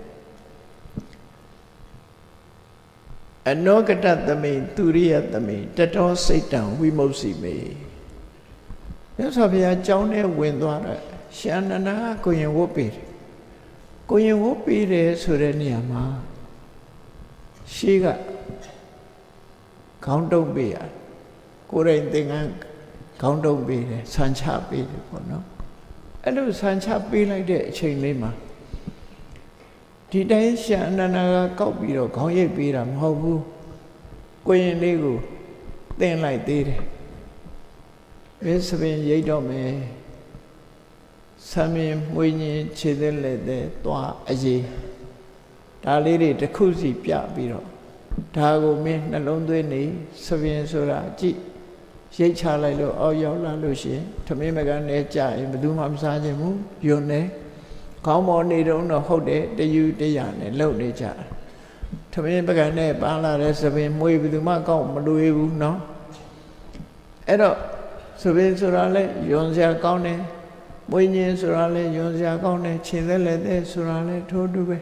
တဲ့အနောကတသမိသူရိယသမိတတောစိတ်တံဝိမု सी မေမြတ်စွာဘုရားကျောင်းထဲဝင်သွားတော့ရှင်အာနန္ဒာကိုရင်ဝတ်ပေးတယ်ကိုရင်ဝတ်ပေးတယ်ဆိုတဲ့နေရာမှာရှေးကခေါင်းတုံးပေးရကိုယ်တိုင်သင်္ကန်းခေါင်းတုံးပေးတယ်ဆန်ချပေးတယ်ပေါ့နော်အဲ့လိုဆန်ချပေးလိုက်တဲ့အချိန်လေးမှာဒီတိုင်းရှင်အာနန္ဒာကကောက်ပြီးတော့ခေါင်းရိပ်ပေးတာမဟုတ်ဘူးကိုရင်လေးကိုသင်လိုက်သေးတယ်ဘယ်စပင်ရိပ်တော့မယ်ဆံမြင်မွေးညင်ခြေသက်လက်သက်သွားအရေးဒါလေးတွေတစ်ခုစီပြပြီးတော့ဒါကိုမင်းနှလုံးသွင်းနေစပင်ဆိုတာကြည့်ရိတ်ချလိုက်လို့အောက်ရောက်လာလို့ရှိရင်ထမင်းမကန်နဲ့ကြာရင်ဘယ်သူမှမစားခြင်းဘူးယွန်းနေခေါင်းပေါ်နေတော့ဟုတ်တယ်တယူတရနဲ့လှုပ်နေကြထမင်းမကန်နဲ့ပန်းလာတဲ့စပင်မွေးဘယ်သူမှကောက်မလွေဘူးနော်အဲ့တော့စပင်ဆိုတာလဲယွန်းစရာကောင်းတယ်မွေးညင်းဆိုတာလဲယွန်းစရာကောင်းတယ်ခြေသက်လက်သက်ဆိုတာလဲထိုးတူပဲ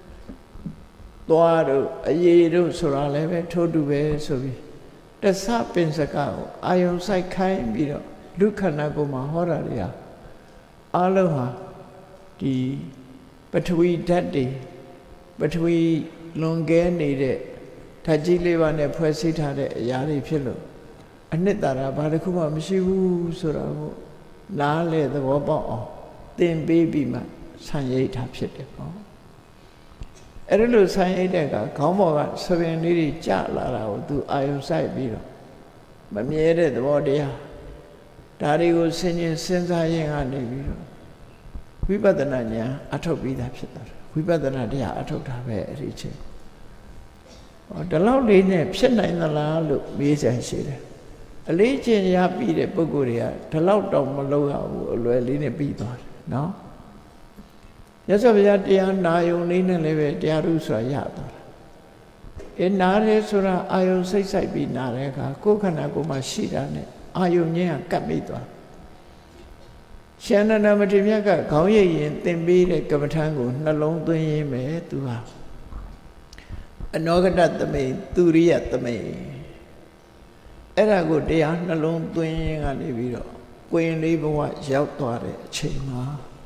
သွားတို့အရေးတို့ဆိုတာလည်းပဲထိုးတူပဲဆိုပြီးတသပင်စကကိုအာယုံဆိုင်ခိုင်းပြီးတော့လူခန္ဓာကိုယ်မှာဟောတာတွေဟာအလုံးဟာဒီပထဝီဓာတ်တွေပထဝီလွန်ကဲနေတဲ့ဓာတ်ကြီးလေးပါးနဲ့ဖွဲ့စည်းထားတဲ့အရာတွေဖြစ်လို့အနှစ်သာရဘာတစ်ခုမှမရှိဘူးဆိုတာကိုနားလေသဘောပေါက်အောင်သင်ပေးပြီးမှဆံရိပ်ထားဖြစ်တယ်ပေါ့အဲ့လိုဆိုင်အိတ်တဲ့ကခေါင်းပေါ်ကစပင်လေးတွေကျလာတာကိုသူအာယုံဆိုင်ပြီးတော့မမြဲတဲ့သဘောတရားဒါတွေကိုဆင်ញင်စဉ်းစားရင်ကနေပြီးတော့ဝိပဿနာဉာဏ်အထုတ်ပြီးသားဖြစ်သွားတယ်ဝိပဿနာတရားအထုတ်တာပဲအဲ့ဒီချင်းဟောဒီလောက်လေးနဲ့ဖြစ်နိုင်သလားလို့မေးချင်ရှိတယ်အလေးကျင့်ရပြီးတဲ့ပုဂ္ဂိုလ်တွေကဒီလောက်တော့မလုပ်ရဘူးအလွယ်လေးနဲ့ပြီးသွားတယ်နော်ရသော်ဗျာတရားနာယုံလေးနဲ့လည်းပဲတရားဥဆိုတာရသွားတာအဲနားရဲဆိုတာအာယုံစိတ်ဆိုင်ပြီးနာတဲ့အခါကိုယ်ခန္ဓာကိုယ်မှာရှိတာနဲ့အာယုံချင်းကကပ်မိသွားရှန္ဒနာမထေရမြတ်ကခေါင်းရိပ်ရင်သင်ပေးတဲ့ကမ္မထံကိုနှလုံးသွင်းရင်းပဲသူဟာအနောဂတသမိန်သူရိယသမိန်အဲ့ဒါကိုတရားနှလုံးသွင်းရင်းကနေပြီးတော့ကိုရင်လေးဘဝရောက်သွားတဲ့အချိန်မှာ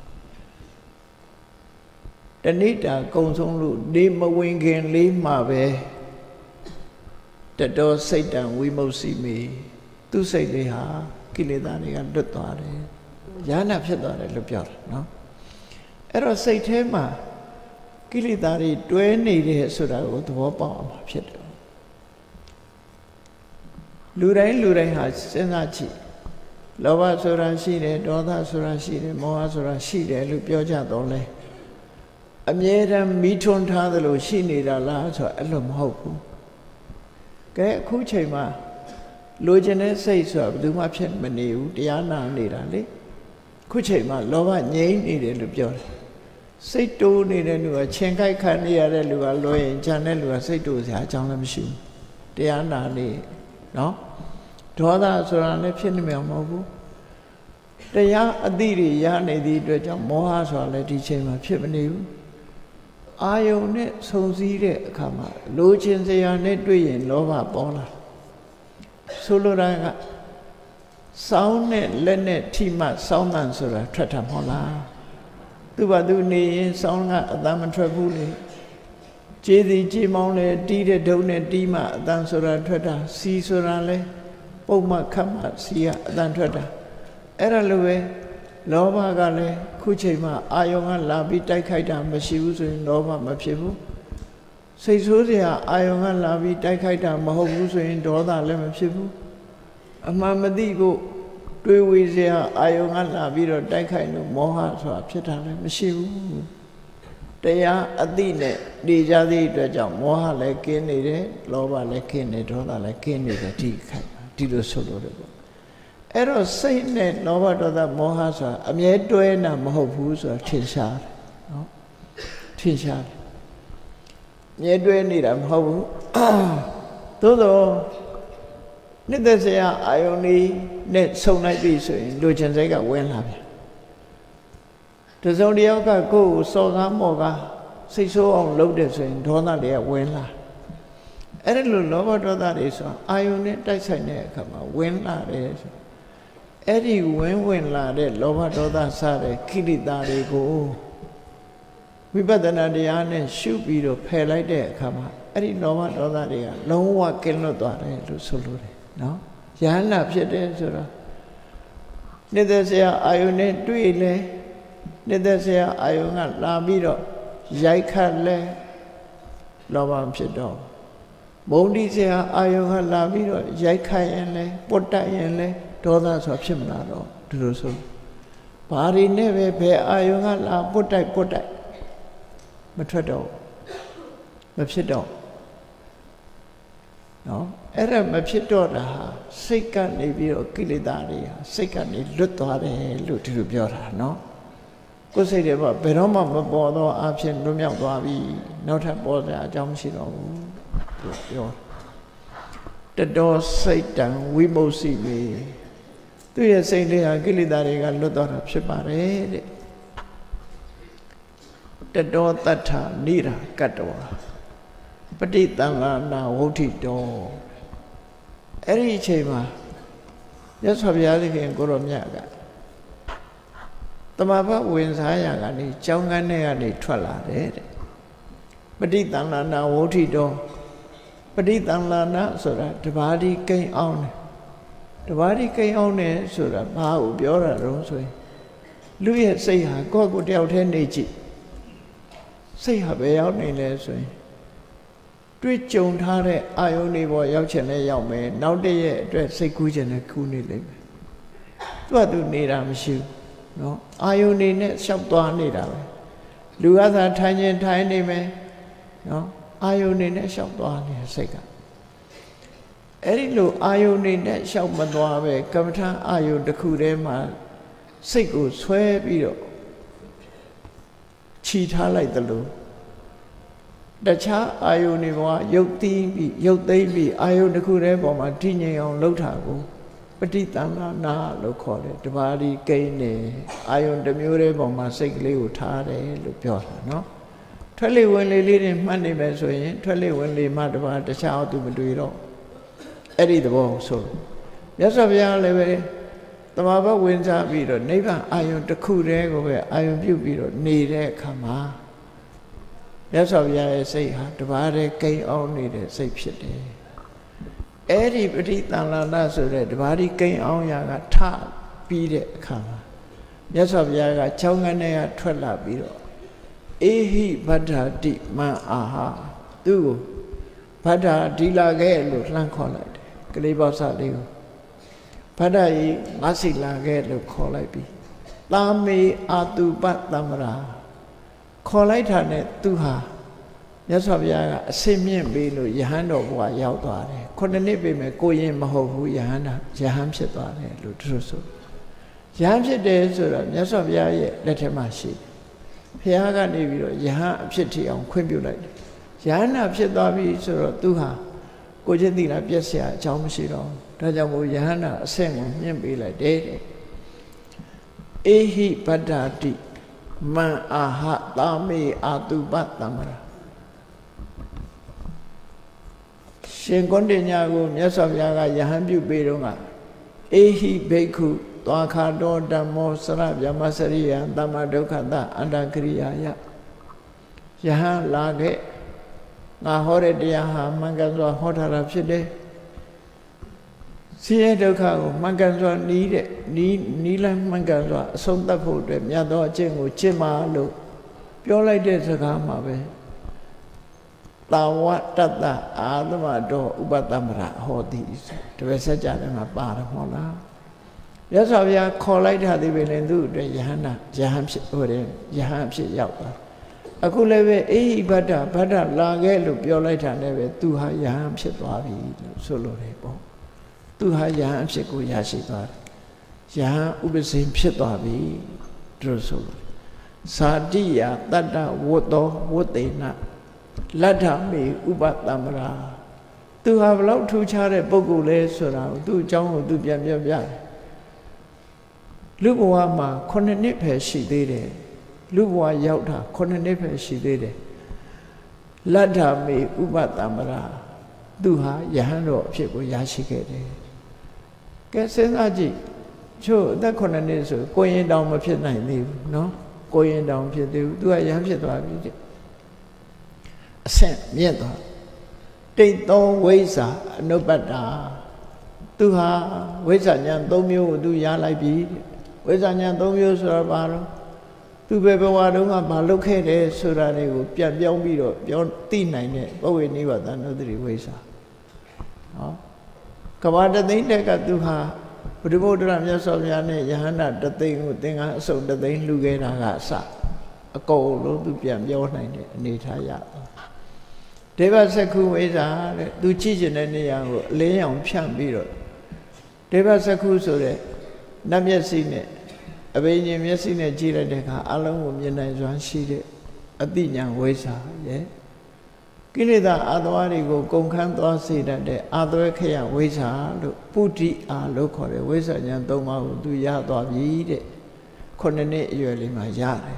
တဏိတာကုံဆုံးလို့နေမဝင်ခင်လေးမှာပဲတတော်စိတ်တံဝိမု सी မေသူစိတ်လေးဟာကိလေသာတွေကလွတ်သွားတယ်ญาณဖြစ်သွားတယ်လို့ပြောတာเนาะအဲ့တော့စိတ်ထဲမှာကိလေသာတွေတွဲနေတယ်ဆိုတာကိုသဘောပေါက်အောင်ဖြစ်တယ်လူတိုင်းလူတိုင်းဟာစဉ်းစားကြည့်လောဘဆိုတာရှိတယ်ဒေါသဆိုတာရှိတယ်မောဟဆိုတာရှိတယ်လို့ပြောကြတော့လဲအမြဲတမ်းမိထွန်းထားသလိုရှိနေတာလားဆိုတော့အဲ့လိုမဟုတ်ဘူးကဲအခုချိန်မှာလိုချင်တဲ့စိတ်ဆိုတာဘယ်သူမှဖြစ်မနေဘူးတရားနာနေတာလေခုချိန်မှာလောဘငြိမ်းနေတယ်လို့ပြောတယ်စိတ်တိုးနေတဲ့လူကချင်ကြိုက်ခံနေရတဲ့လူကလွယ်ရင်ဂျန်တဲ့လူကစိတ်တိုးစရာအကြောင်းလည်းမရှိဘူးတရားနာနေနော်ဒေါသဆိုတာလည်းဖြစ်နေမှာမဟုတ်ဘူးတရားအသည့်တွေရနေသည့်အတွက်ကြောင့်မောဟဆိုတာလည်းဒီချိန်မှာဖြစ်မနေဘူးအာယုန်နဲ့ဆုံစည်းတဲ့အခါမှာလိုချင်စရာနဲ့တွေ့ရင်လောဘပေါ်လာဆိုလိုတာကစောင်းနဲ့လက်နဲ့ထိမှစောင်းတန်ဆိုတာထွက်တာမဟုတ်လားသူ့ဘာသူနေရင်စောင်းကအတန်မထွက်ဘူးလေကြေးစီကြေးမောင်းလဲတီးတဲ့ဒုံနဲ့တီးမှအတန်ဆိုတာထွက်တာစီဆိုတာလဲပုံမှခတ်မှစီကအတန်ထွက်တာအဲ့ဒါလိုပဲလောဘကလည်းခုချိန်မှာအာယုံကလာပြီးတိုက်ခိုက်တာမရှိဘူးဆိုရင်လောဘမဖြစ်ဘူးစိတ်ဆိုးစရာအာယုံကလာပြီးတိုက်ခိုက်တာမဟုတ်ဘူးဆိုရင်ဒေါသလည်းမဖြစ်ဘူးအမှန်မသိဖို့တွေးဝေစရာအာယုံကလာပြီးတော့တိုက်ခိုက်လို့မောဟဆိုတာဖြစ်တာလည်းမရှိဘူးတရားအသိနဲ့နေကြသည့်အတွက်ကြောင့်မောဟလည်းကင်းနေတယ်လောဘလည်းကင်းနေဒေါသလည်းကင်းနေတယ်ဒီခိုက်ဒီလိုဆိုလို့တယ်ပေါ့အဲ့တော့စိတ်နဲ့လောဘဒေါသမောဟဆိုတာအမြဲတွဲတာမဟုတ်ဘူးဆိုတာထင်ရှားတယ်နော်ထင်ရှားတယ်အမြဲတွဲနေတာမဟုတ်ဘူးသို့သောနှစ်သက်စရာအာယုန်လေးနဲ့ဆုံလိုက်ပြီဆိုရင်လူချင်းစိတ်ကဝင်လာပြန်တစုံတယောက်ကကိုယ့်ကိုစော်ကားမော်ကားစိတ်ဆိုးအောင်လုပ်တယ်ဆိုရင်ဒေါသတွေကဝင်လာအဲ့ဒါလိုလောဘဒေါသတွေဆိုအာယုန်နဲ့တိုက်ဆိုင်တဲ့အခါမှာဝင်လာတယ်ဆိုအဲ့ဒီဝင်ဝင်လာတဲ့လောဘဒေါသစတဲ့ခိလေသာတွေကိုဝိပဿနာတရားနဲ့ရှုပြီးတော့ဖယ်လိုက်တဲ့အခါမှာအဲ့ဒီလောဘဒေါသတွေကလုံးဝကင်းလွတ်သွားတယ်လို့ဆိုလိုတယ်နော်ယဟနာဖြစ်တယ်ဆိုတော့နှစ်သက်စရာအာယုန်နဲ့တွေ့လဲနှစ်သက်စရာအာယုန်ကလာပြီးတော့ရိုက်ခတ်လဲလောဘဖြစ်တော့မုန်းတိစရာအာယုန်ကလာပြီးတော့ရိုက်ခတ်ရင်လဲပုတ်တက်ရင်လဲဒေါသဆိုဖြစ်မလာတော့ဒီလိုဆိုဘာတွေနဲ့ပဲဘယ်အာယုန်ကလာပုတ်တိုက်ပုတ်တိုက်မထွက်တော့မဖြစ်တော့နော်အဲ့ဒါမဖြစ်တော့တာဟာစိတ်ကနေပြီးတော့ကိလေသာတွေဟာစိတ်ကနေလွတ်သွားတယ်လို့ဒီလိုပြောတာနော်ကိုယ်စိတ်တွေဘယ်တော့မှမပေါ်တော့အဖြစ်လွတ်မြောက်သွားပြီနောက်ထပ်ပေါ်စရာအကြောင်းမရှိတော့ဘူးလို့ပြောတတော်စိတ်တံဝိမု सी မေသူရဲ့စိတ်လေးဟာကိလေသာတွေကလွတ်သွားတာဖြစ်ပါတယ်တဲ့တတော်တတ္ထနိရာကတ္တဝါပဋိသင်္ဃာနာဝဋ္ဌိတောအဲ့ဒီအချိန်မှာမြတ်စွာဘုရားသခင်ကိုရောမြတ်ကတမဘဝင်စားရကနေကြောင်းကန်းထဲကနေထွက်လာတယ်တဲ့ပဋိသင်္ဃာနာဝဋ္ဌိတောပဋိသင်္ဃာနာဆိုတာတပါးဒီကိန်းအောင်တယ်တပါးဒီကိန်းအောင်တယ်ဆိုတာဘာကိုပြောတာတော့ဆိုရင်လူရဲ့စိတ်ဟာကိုယ့်ကိုယ်တယောက်တည်းနေကြည့်စိတ်ဟာဘယ်ရောက်နေလဲဆိုရင်တွေ့ကြုံထားတဲ့အာယုန်တွေပေါ်ရောက်ချင်လဲရောက်မယ်နောက်တည့်ရဲ့အတွက်စိတ်ကူးချင်လဲကူးနေလိမ့်မယ်သူကသူနေတာမရှိဘူးနော်အာယုန်တွေနဲ့ရှောက်သွားနေတာပဲလူကသာထိုင်ခြင်းထိုင်နေမယ်နော်အာယုန်တွေနဲ့ရှောက်သွားနေတဲ့စိတ်ကအဲ့ဒီလိုအာယုန်တွေနဲ့ရှောက်မသွားပဲကမ္မထာအာယုန်တစ်ခုတည်းမှာစိတ်ကိုဆွဲပြီးတော့ခြိထားလိုက်သလိုတခြားအာယုန်တွေပေါ်ရုပ်သိမ်းပြီးရုပ်သိမ်းပြီးအာယုန်တစ်ခုတည်းပေါ်မှာတည်ငြိမ်အောင်လှုပ်တာကိုပฏิตังลานาလို့ခေါ်တယ်တပါးဒီကိန်းနေအာယုန်တစ်မျိုးလေးပုံမှာစိတ်ကလေးကိုထားတယ်လို့ပြောတာနော်ထွက်လေဝင်လေလေးတွေမှတ်နေမယ်ဆိုရင်ထွက်လေဝင်လေမှတပါးတခြားသူမတွေ့တော့အဲ့ဒီသဘောဆိုလို့မြတ်စွာဘုရားလည်းပဲတမဘဝင်စားပြီးတော့နိဗ္ဗာန်အာယုန်တစ်ခုတည်းကိုပဲအာယုန်ပြုပြီးတော့နေတဲ့အခါမှာမြတ်စွာဘုရားရဲ့စိတ်ဟာတပါးတည်းကိန်းအောင်နေတဲ့စိတ်ဖြစ်တယ်အဲ့ဒီပဋိသင်္လနာဆိုတဲ့တပါးဒီကိန်းအောင်ရာကထပြီးတဲ့အခါမှာမြတ်စွာဘုရားကချောင်းငန်းထဲကထွက်လာပြီးတော့အေဟိဗဒ္ဓတိမံအာဟာသူ့ကိုဗဒ္ဓဒီလာခဲ့လို့လှမ်းခေါ်လိုက်တယ်ကလေးပေါဆလေးကိုဗဒ္ဓကြီးငါစီလာခဲ့လို့ခေါ်လိုက်ပြီးသာမေအာတုပတမရာခေါ်လိုက်တာနဲ့သူဟာမြတ်စွာဘုရားကအစင်မြင့်ပေးလို့ယဟန်တော်ဘုရားရောက်သွားတယ်ခုနှစ်နှစ်ပြီမဲ့ကိုရင်မဟုတ်ဘူးယဟန်တာယဟန်ဖြစ်သွားတယ်လို့သူတို့ဆိုယဟန်ဖြစ်တယ်ဆိုတော့မြတ်စွာဘုရားရဲ့လက်ထက်မှာရှိတယ်ဘုရားကနေပြီးတော့ယဟန်အဖြစ်ထီအောင်ခွင့်ပြုလိုက်တယ်ယဟန်နာဖြစ်သွားပြီဆိုတော့သူဟာကိုချင်းတိလာပြည့်စရာအကြောင်းမရှိတော့ဒါကြောင့်မို့ယဟန်နာအဆင့်ကိုမြင့်ပေးလိုက်တယ်အေဟိဗဒ္ဓတိမံအာဟသာမေအာတုပတမရာရှင်ကွန်တင်ညာကိုမြတ်စွာဘုရားကယဟန်ပြုပေးတော့ကအေဟိဘိက္ခုသွားခါတော်ဓမ္မောစရဗျမစရိယံတမဒုက္ခတအန္တကရိယာယယဟန်လာခဲ့ငါဟောတဲ့တရားဟာမှန်ကန်စွာဟောထားတာဖြစ်တယ်ဆင်းရဲဒုက္ခကိုမှန်ကန်စွာနီးတဲ့နီးနီးလန်းမှန်ကန်စွာအဆုံးသတ်ဖို့အတွက်မြတ်သောအကျင့်ကိုကျင့်ပါလို့ပြောလိုက်တဲ့စကားမှာပဲတာဝတ္တအာသမတော်ဥပတမရဟောတိတပည့်ဆက်ကြတယ်မှာပါတယ်မဟုတ်လားမြတ်စွာဘုရားခေါ်လိုက်တာဒီပဲလေသူ့အတွက်ယဟန္တာယဟန်ဖြစ်ဟိုတယ်ယဟန်ဖြစ်ရောက်သွားအခုလည်းပဲအေဟိဗဒ္ဓဗဒ္ဓလာခဲ့လို့ပြောလိုက်တာလည်းပဲသူဟာယဟန်ဖြစ်သွားပြီလို့ဆိုလိုတယ်ပေါ့သူဟာယဟန်အဖြစ်ကိုရရှိသွားတယ်ယဟန်ဥပဇင်ဖြစ်သွားပြီတို့ဆိုလို့ဇာတိယတတ္တဝတ္တောဝတ္တေနလတ္ထမေဥပတမရာသူဟာဘလောက်ထူးခြားတဲ့ပုဂ္ဂိုလ်လဲဆိုတာကိုသူ့အကြောင်းကိုသူပြန်ပြောပြတယ်လူဘဝမှာခုနှစ်နှစ်ပဲရှိသေးတယ်လူဘဝရောက်တာခုနှစ်နှစ်ပဲရှိသေးတယ်လတ္ထမေဥပတမရာသူဟာယဟန်တော်အဖြစ်ကိုရရှိခဲ့တယ်ကဲစဉ်းစားကြည့်ချို့အသက်ခုနှစ်နှစ်ဆိုကိုရင်တောင်မဖြစ်နိုင်သေးဘူးနော်ကိုရင်တောင်ဖြစ်သေးဘူးသူကယဟန်ဖြစ်သွားပြီအဆင့်မြင့်သွားတိတ်သောဝိဇ္ဇာအနုပ္ပတ္တာသူဟာဝိဇ္ဇာဉာဏ်၃မျိုးကိုသူရလိုက်ပြီဝိဇ္ဇာဉာဏ်၃မျိုးဆိုတာဘာလို့သူပဲဘဝတုန်းကမလုပ်ခဲ့တယ်ဆိုတာတွေကိုပြန်ပြောင်းပြီးတော့ပြောသိနိုင်တဲ့ဘဝနိဗ္ဗာန်နုတ္တိဝိဇ္ဇာဟောကဘာတသိန်းတက်ကသူဟာဘုဒ္ဓဘုရားမြတ်စွာဘုရားနဲ့ယဟန္တာတသိန်းကိုသင်္ကန်းအစုံတသိန်းလှူခဲ့တာကအစအကုန်လုံးသူပြန်ပြောနိုင်တဲ့အနေထားရသွားဒေဝစက္ခုဝိဇ္ဇာတဲ့သူကြည့်ကျင်တဲ့နေရာကိုအလင်းရောင်ဖြန့်ပြီးတော့ဒေဝစက္ခုဆိုတဲ့နတ်မျက်စိနဲ့အဘိညာဉ်မျက်စိနဲ့ကြည့်လိုက်တဲ့အခါအလုံးကိုမြင်နိုင်စွမ်းရှိတဲ့အတိညာဝိဇ္ဇာရဲ့ကိလေသာအာသဝတွေကိုကုန်ခန်းသွားစေတတ်တဲ့အာသဝခယဝိဇ္ဇာလို့ပုဒ္ဓိအာလို့ခေါ်တဲ့ဝိဇ္ဇာဉာဏ်၃ပါးကိုသူရသွားပြီတဲ့ခုနှစ်နှစ်အရွယ်လေးမှာရတယ်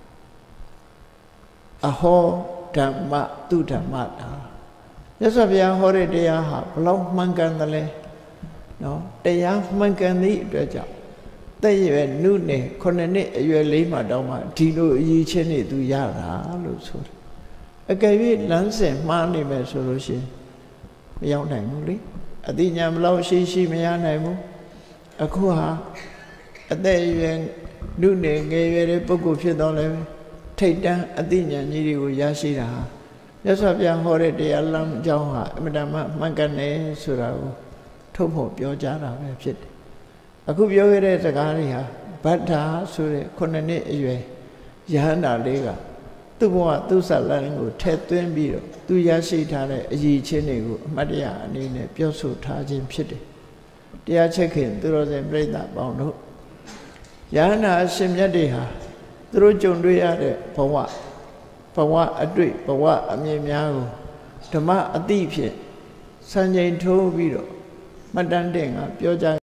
အဟောဓမ္မသူဓမ္မတာမြတ်စွာဘုရားဟောတဲ့တရားဟာဘလောက်မှန်ကန်သလဲနော်တရားမှန်ကန်သည့်အတွက်ကြောင့်တဲ့ရွယ်နုနယ်ခုနှစ်နှစ်အရွယ်လေးမှာတောင်းမှဒီလိုအရေးချင်းနေသူရတာလို့ဆိုတယ်အကယ်၍လမ်းစဉ်မှားနေမယ်ဆိုလို့ရှိရင်မရောက်နိုင်ဘူးလေအတိညာဘလောက်ရှိရှိမရနိုင်ဘူးအခုဟာအသက်အရွယ်နုနယ်ငယ်ရွယ်တဲ့ပုဂ္ဂိုလ်ဖြစ်တော့လည်းထိတ်တန်းအသိဉာဏ်ကြီးတွေကိုရရှိတာဟာမြတ်စွာဘုရားဟောတဲ့တရားလမ်းအကြောင်းဟာအမှန်တမ်းမှန်ကန်တယ်ဆိုတာကိုထုတ်ဖို့ပြောကြတာပဲဖြစ်တယ်အခုပြောခဲ့တဲ့စကားတွေဟာဗဒ္ဓဆိုတဲ့ခုနှစ်နှစ်အရွယ်ယဟန္တာလေးကသူ့ဘဝသူ့ဇာလန်းကိုထည့်သွင်းပြီးတော့သူရရှိထားတဲ့အရည်ချင်းတွေကိုအမှတ်တရအနေနဲ့ပြောဆိုထားခြင်းဖြစ်တယ်တရားချက်ခင်သူတော်စင်ပြိဿပေါင်းတို့ယဟန္တာအရှင်မြတ်တွေဟာသူတို့ကြုံတွေ့ရတဲ့ဘဝဘဝအတွေ့ဘဝအမြင်များကိုဓမ္မအတိဖြင့်စံချိန်ထိုးပြီးတော့မှတ်တမ်းတင်ကပြောကြ